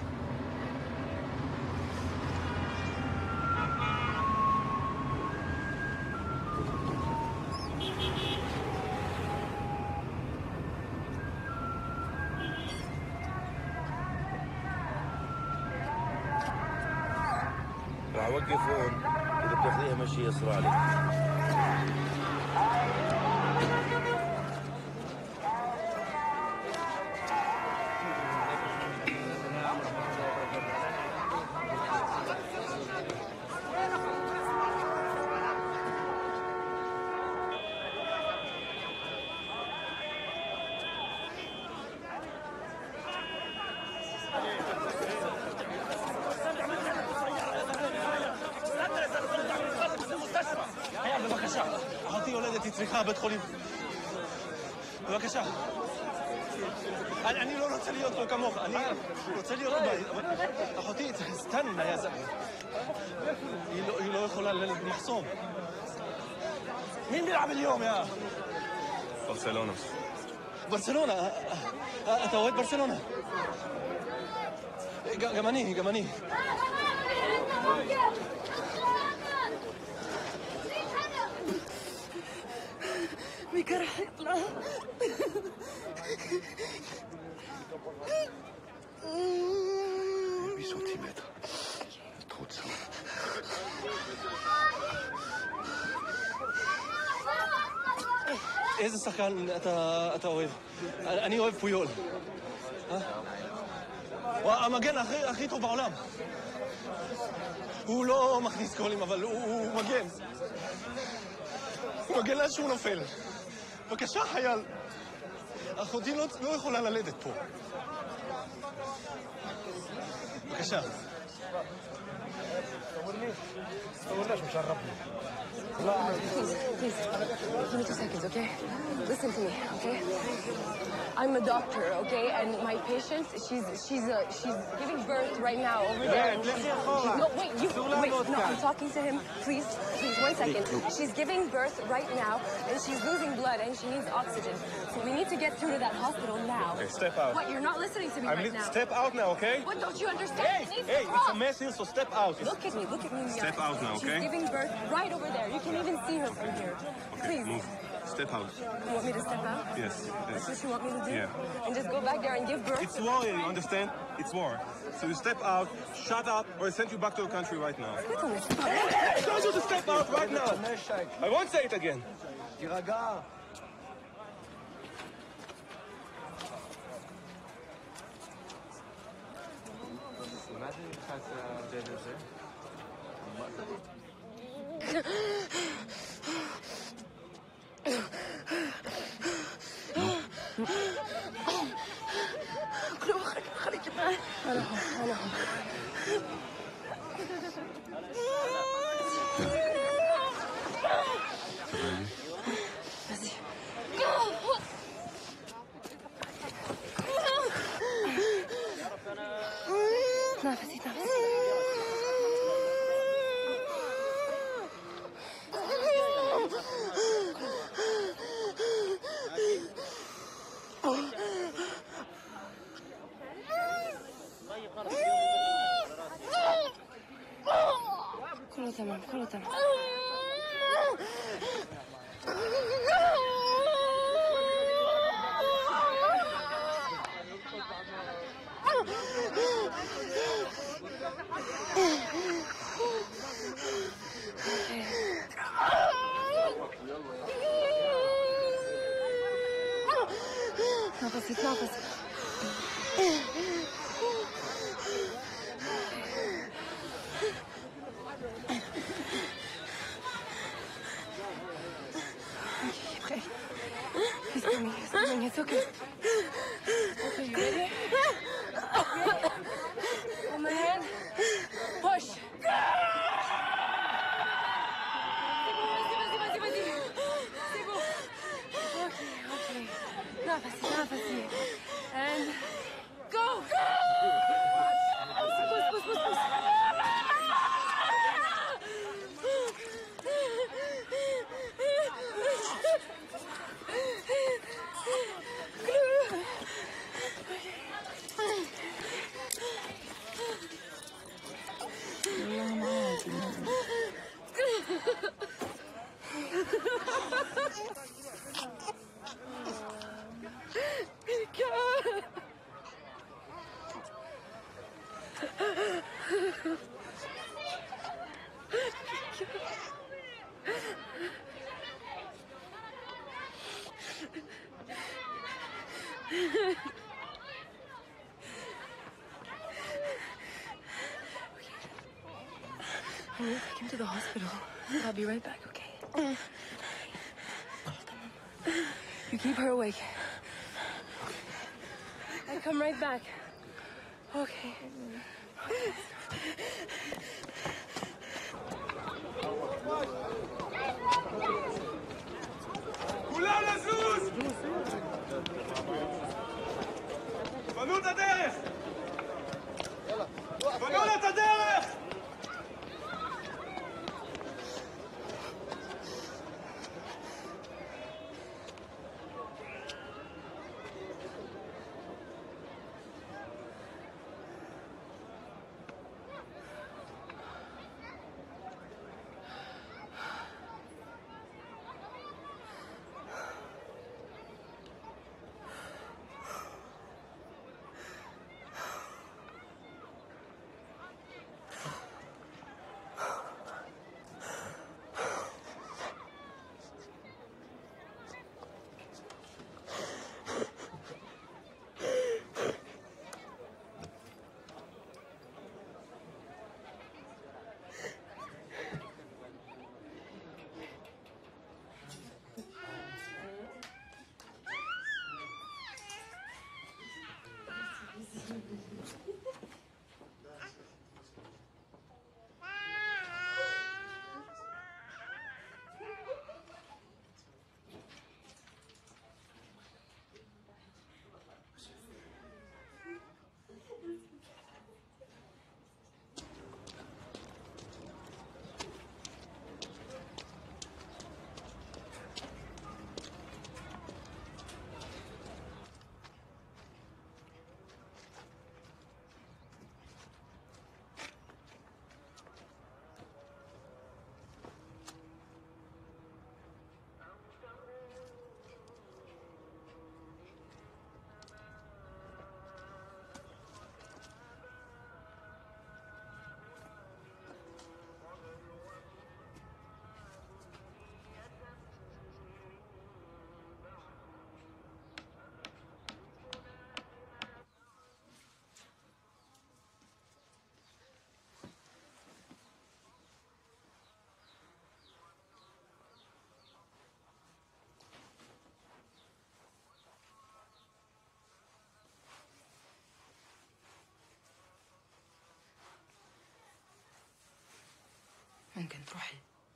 راح اوقف هون اذا بتاخذيها مشي يسرع لك. אחותי יולדת, היא צריכה בית חולים. בבקשה. אני לא רוצה להיות פה כמוך, אני רוצה להיות בבית, אבל אחותי, סתני, יא זלמה. היא לא יכולה למחסום. מי בילעב اليوم יא? ברצלונה. ברצלונה? אתה אוהד ברצלונה? גם אני, גם אני. ميكا راح يطلع. huit centimètres. Trop de sang. איזה שחקן אתה, אתה אוהב? אני אוהב פויול. הוא המגן הכי, הכי טוב בעולם. הוא לא מכניס גולים, אבל הוא, הוא מגן. הוא מגן עד שהוא נופל. בבקשה, חייל. אחותי לא, לא יכולה ללדת פה. בבקשה. Please, please, give me two seconds, okay? Listen to me, okay? I'm a doctor, okay? And my patient, she's she's uh, she's giving birth right now over there. She's, no, wait, you wait. No, I'm talking to him. Please, please, one second. She's giving birth right now, and she's losing blood, and she needs oxygen. So we need to get through to that hospital now. Okay, step out. What? You're not listening to me I'm right now. Step out now, okay? What don't you understand? Hey, It needs hey, to it's a cross. mess here, so step out. Look at me, look at me in the Step eyes. out now, okay? She's giving birth right over there. You can even see her from here. Please. Move. Step out. You want me to step out? Yes. That's what you want me to do? Yeah. And just go back there and give birth? It's war, you understand? It's war. So you step out, shut up, or I send you back to your country right now. I told you to step out right now. I won't say it again. תירגע. מה זה נכנס הבדל הזה? كله خليك خليك معي. انا هون انا هون. Vas-y. تنافسي تنافسي. كله تمام كله تمام. تنافسي تنافسي. okay. He's coming. He's coming. It's okay. Okay, you ready? On my hand. Push. Vas-y, vas-y, vas-y, vas-y. C'est bon. Okay, okay. نفسي, نفسي. And go, go! Push, push, push, push. I'm gonna take him to the hospital. I'll be right back, okay? You keep her awake. I'll come right back. Okay. כולם לזוז! פנו את הדרך! פנו את הדרך! ممكن تروحي.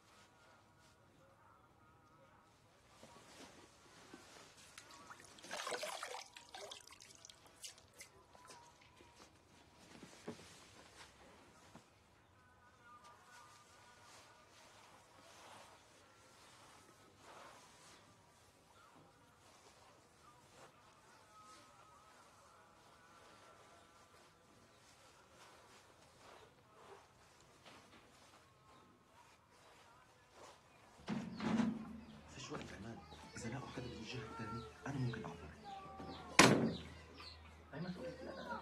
إذا لقوا حدا من الجهة الثانية أنا ممكن أعبر. هاي مسؤوليتي أنا.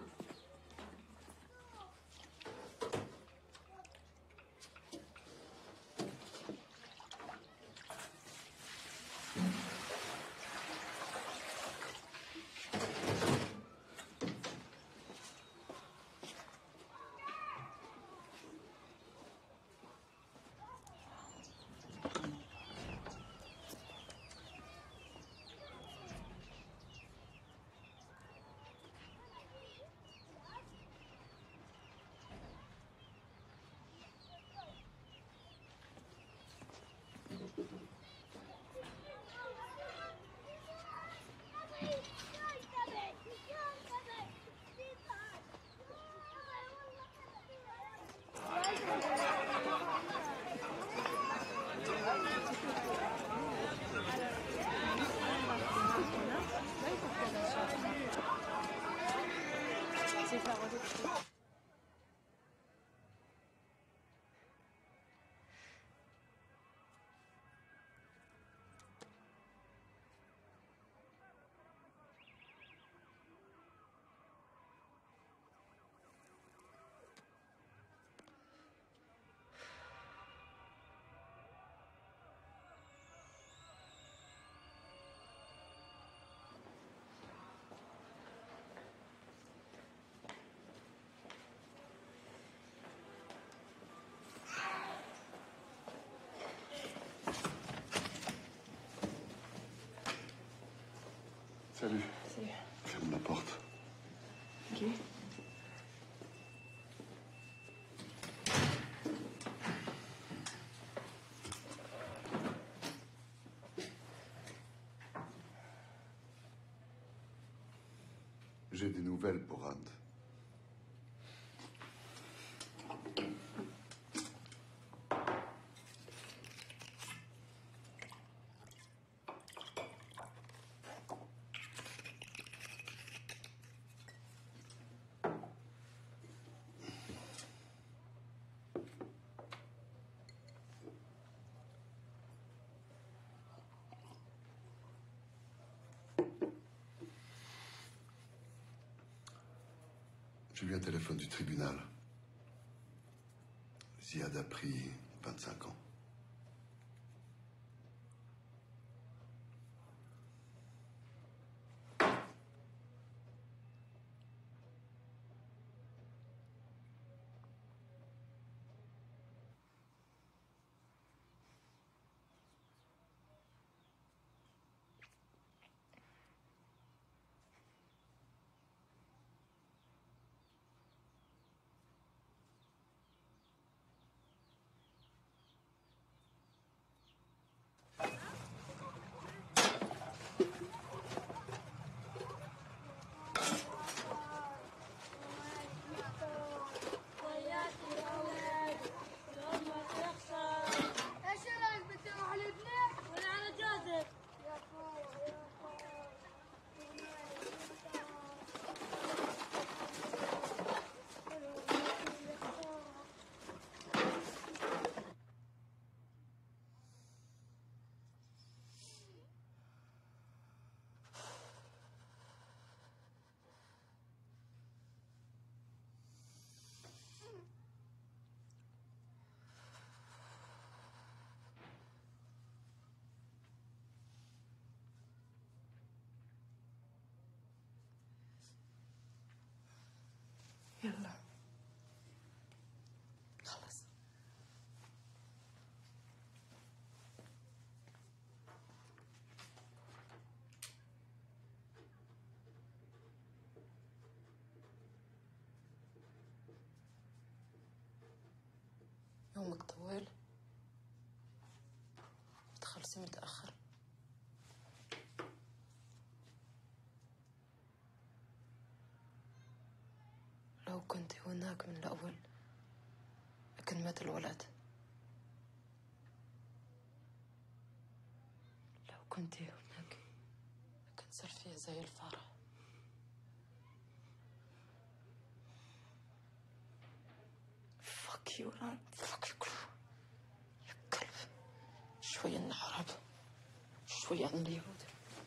Salut. Salut. Ferme la porte. Ok. J'ai des nouvelles pour Rand. J'ai eu un téléphone du tribunal. Ziad a pris vingt-cinq ans. يلا خلص. يومك طويل، بتخلصي متأخر. لو كنت هناك من الأول لكن مات الولد. لو كنت هناك لكن صار فيها زي الفرح. فك يو ران، فك يو يا كلب. شوية عن العرب، شوية عن اليهود.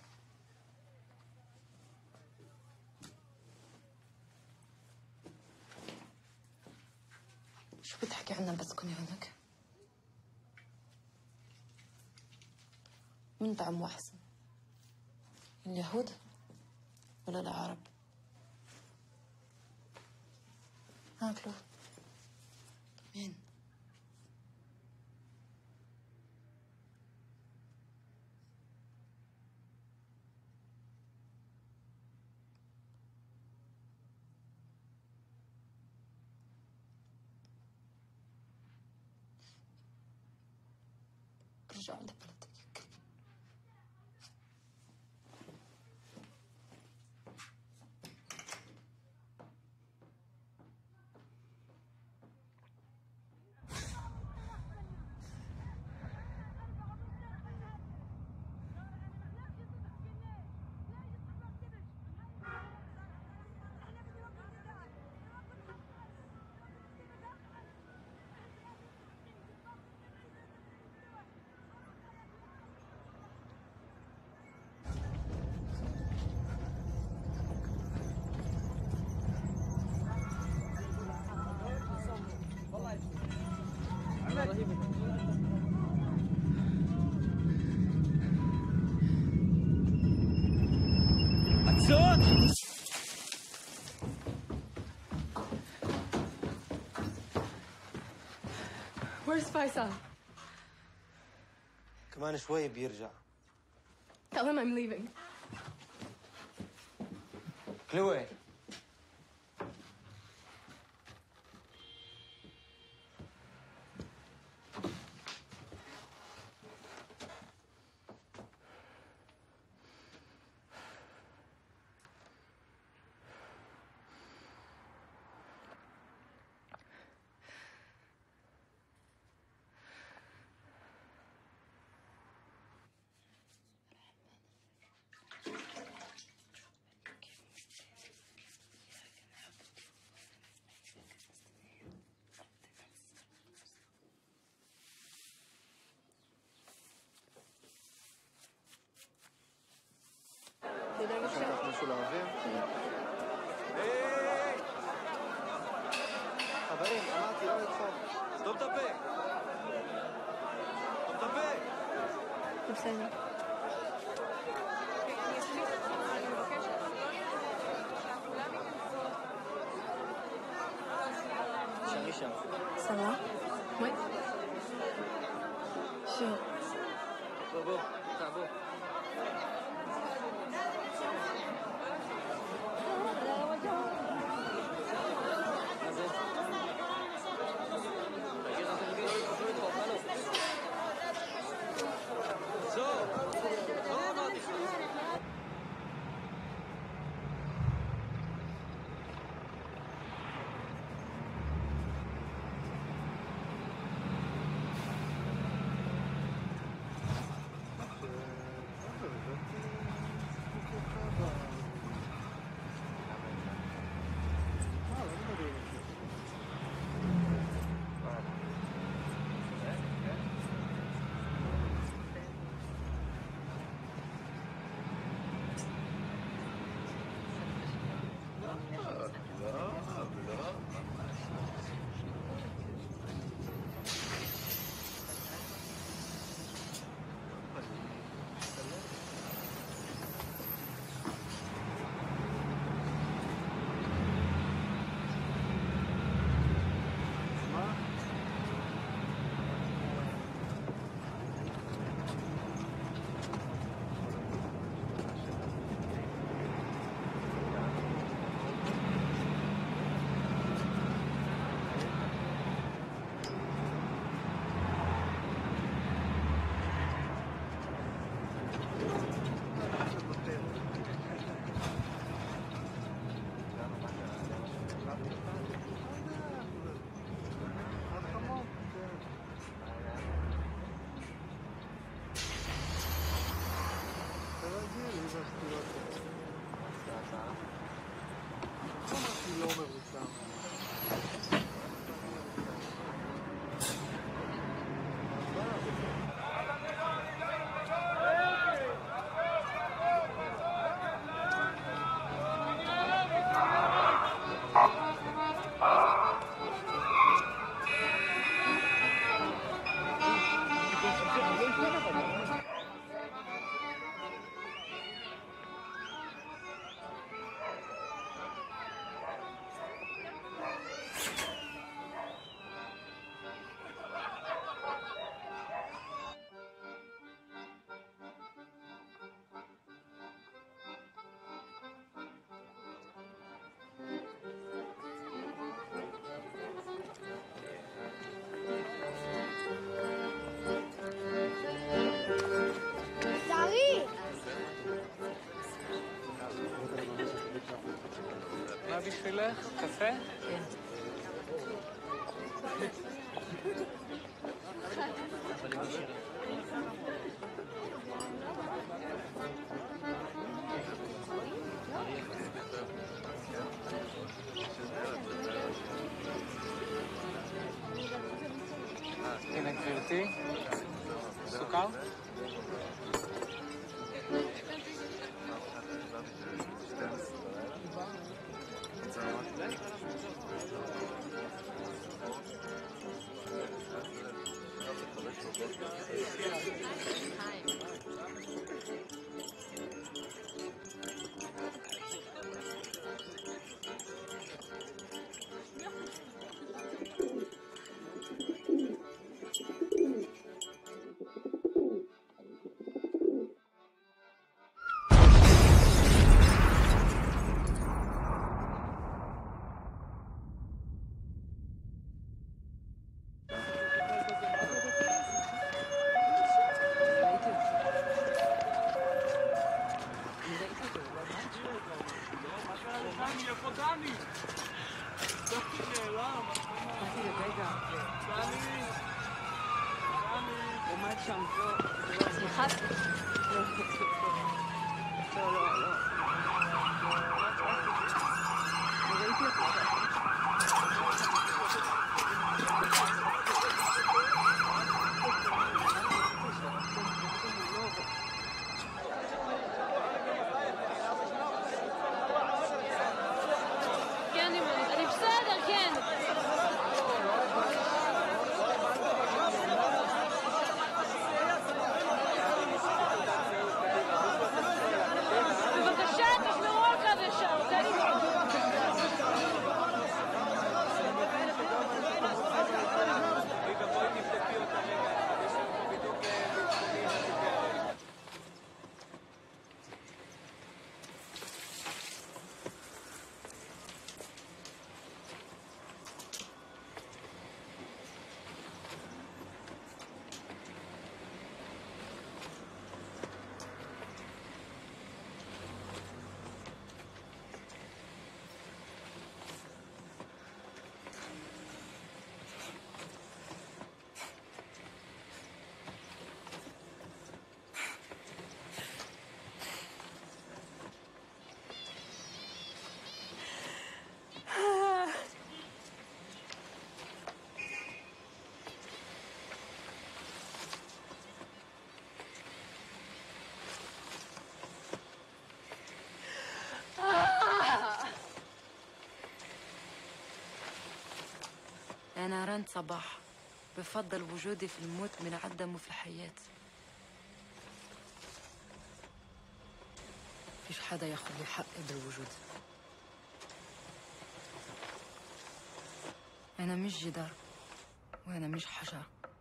شو بتحكي عنا بس كوني هناك؟ مين طعمه أحسن؟ اليهود ولا العرب؟ هاكلوا مين؟ رجع عند بلدك يا كلب. Where's Faisal? كمان شوي بيرجع. Tell him I'm leaving. Chloé. נכנסו לאוויר. היי! חברים, אמרתי לא לדחוף. סתום את הפה! סתום את הפה! בסדר. Ça va? Oui. Sûr. Bon, bon, ça va. מה בשבילך? קפה? כן. הנה גברתי, סוכר? كان يمني أنا بصادق كان أنا رند صباح، بفضل وجودي في الموت من عدمه في الحياة. فيش حدا ياخد لي حقي بالوجود. أنا مش جدار وأنا مش حجر.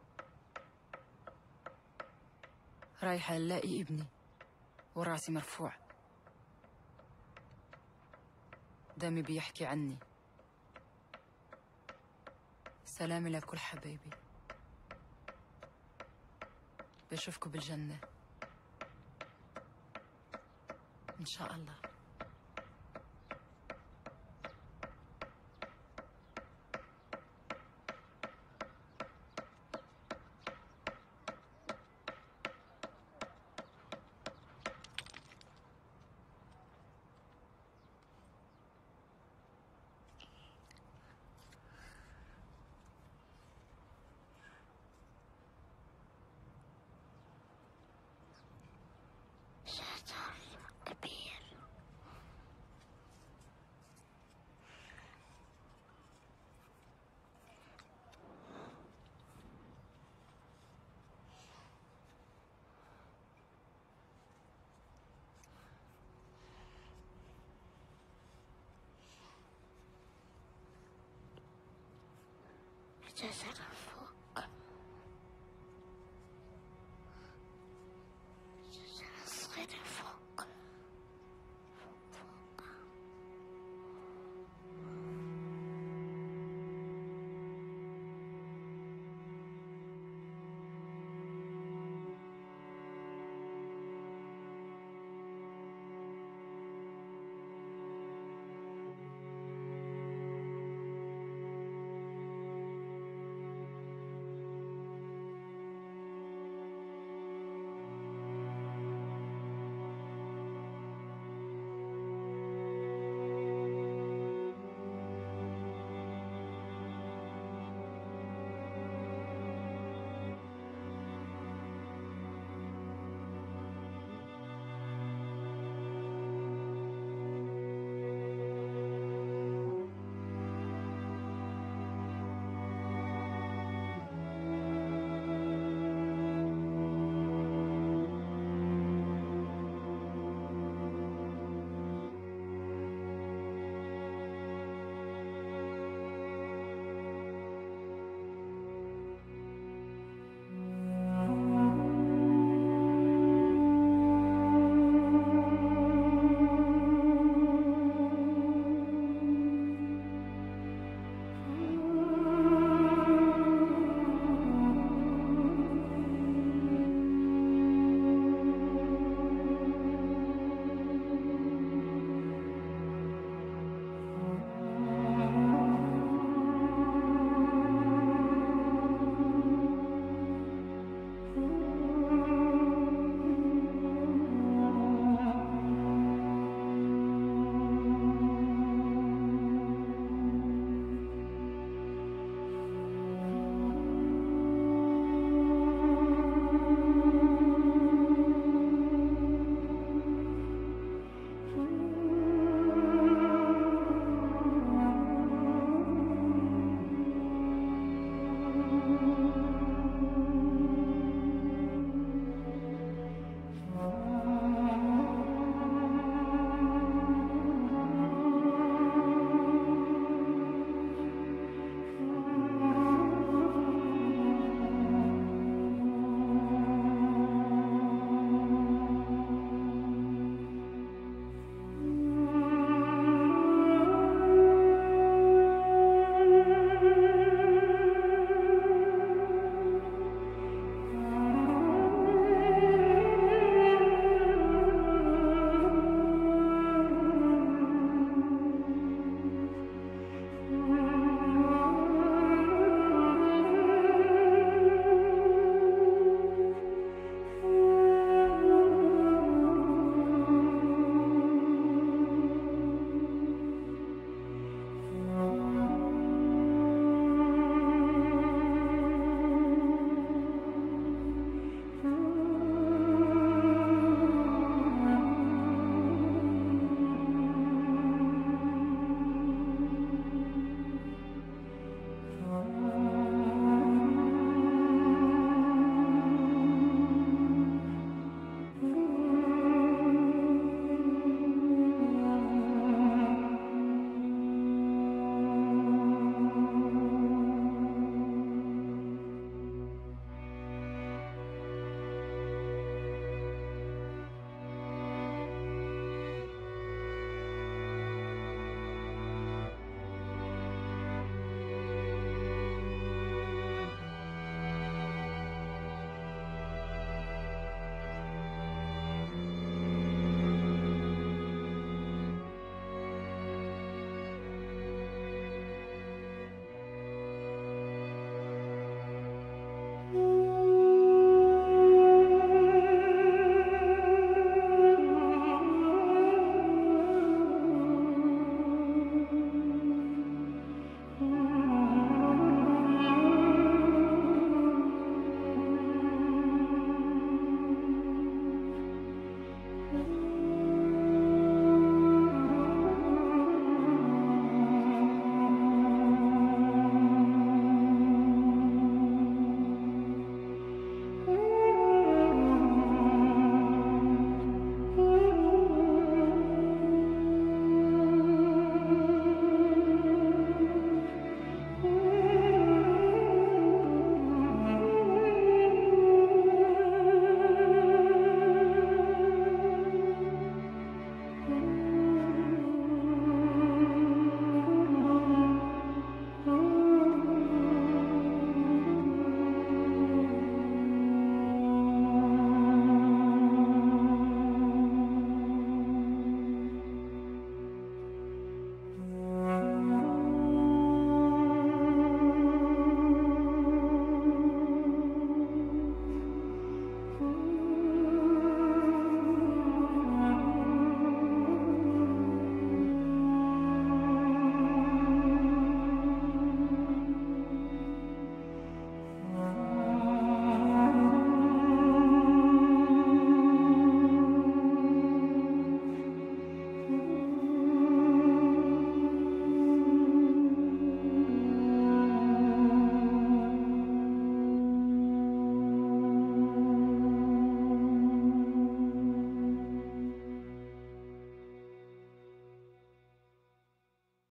رايحة ألاقي ابني وراسي مرفوع، دمي بيحكي عني. سلامي لكل حبايبي، بشوفكم بالجنة إن شاء الله. شجرة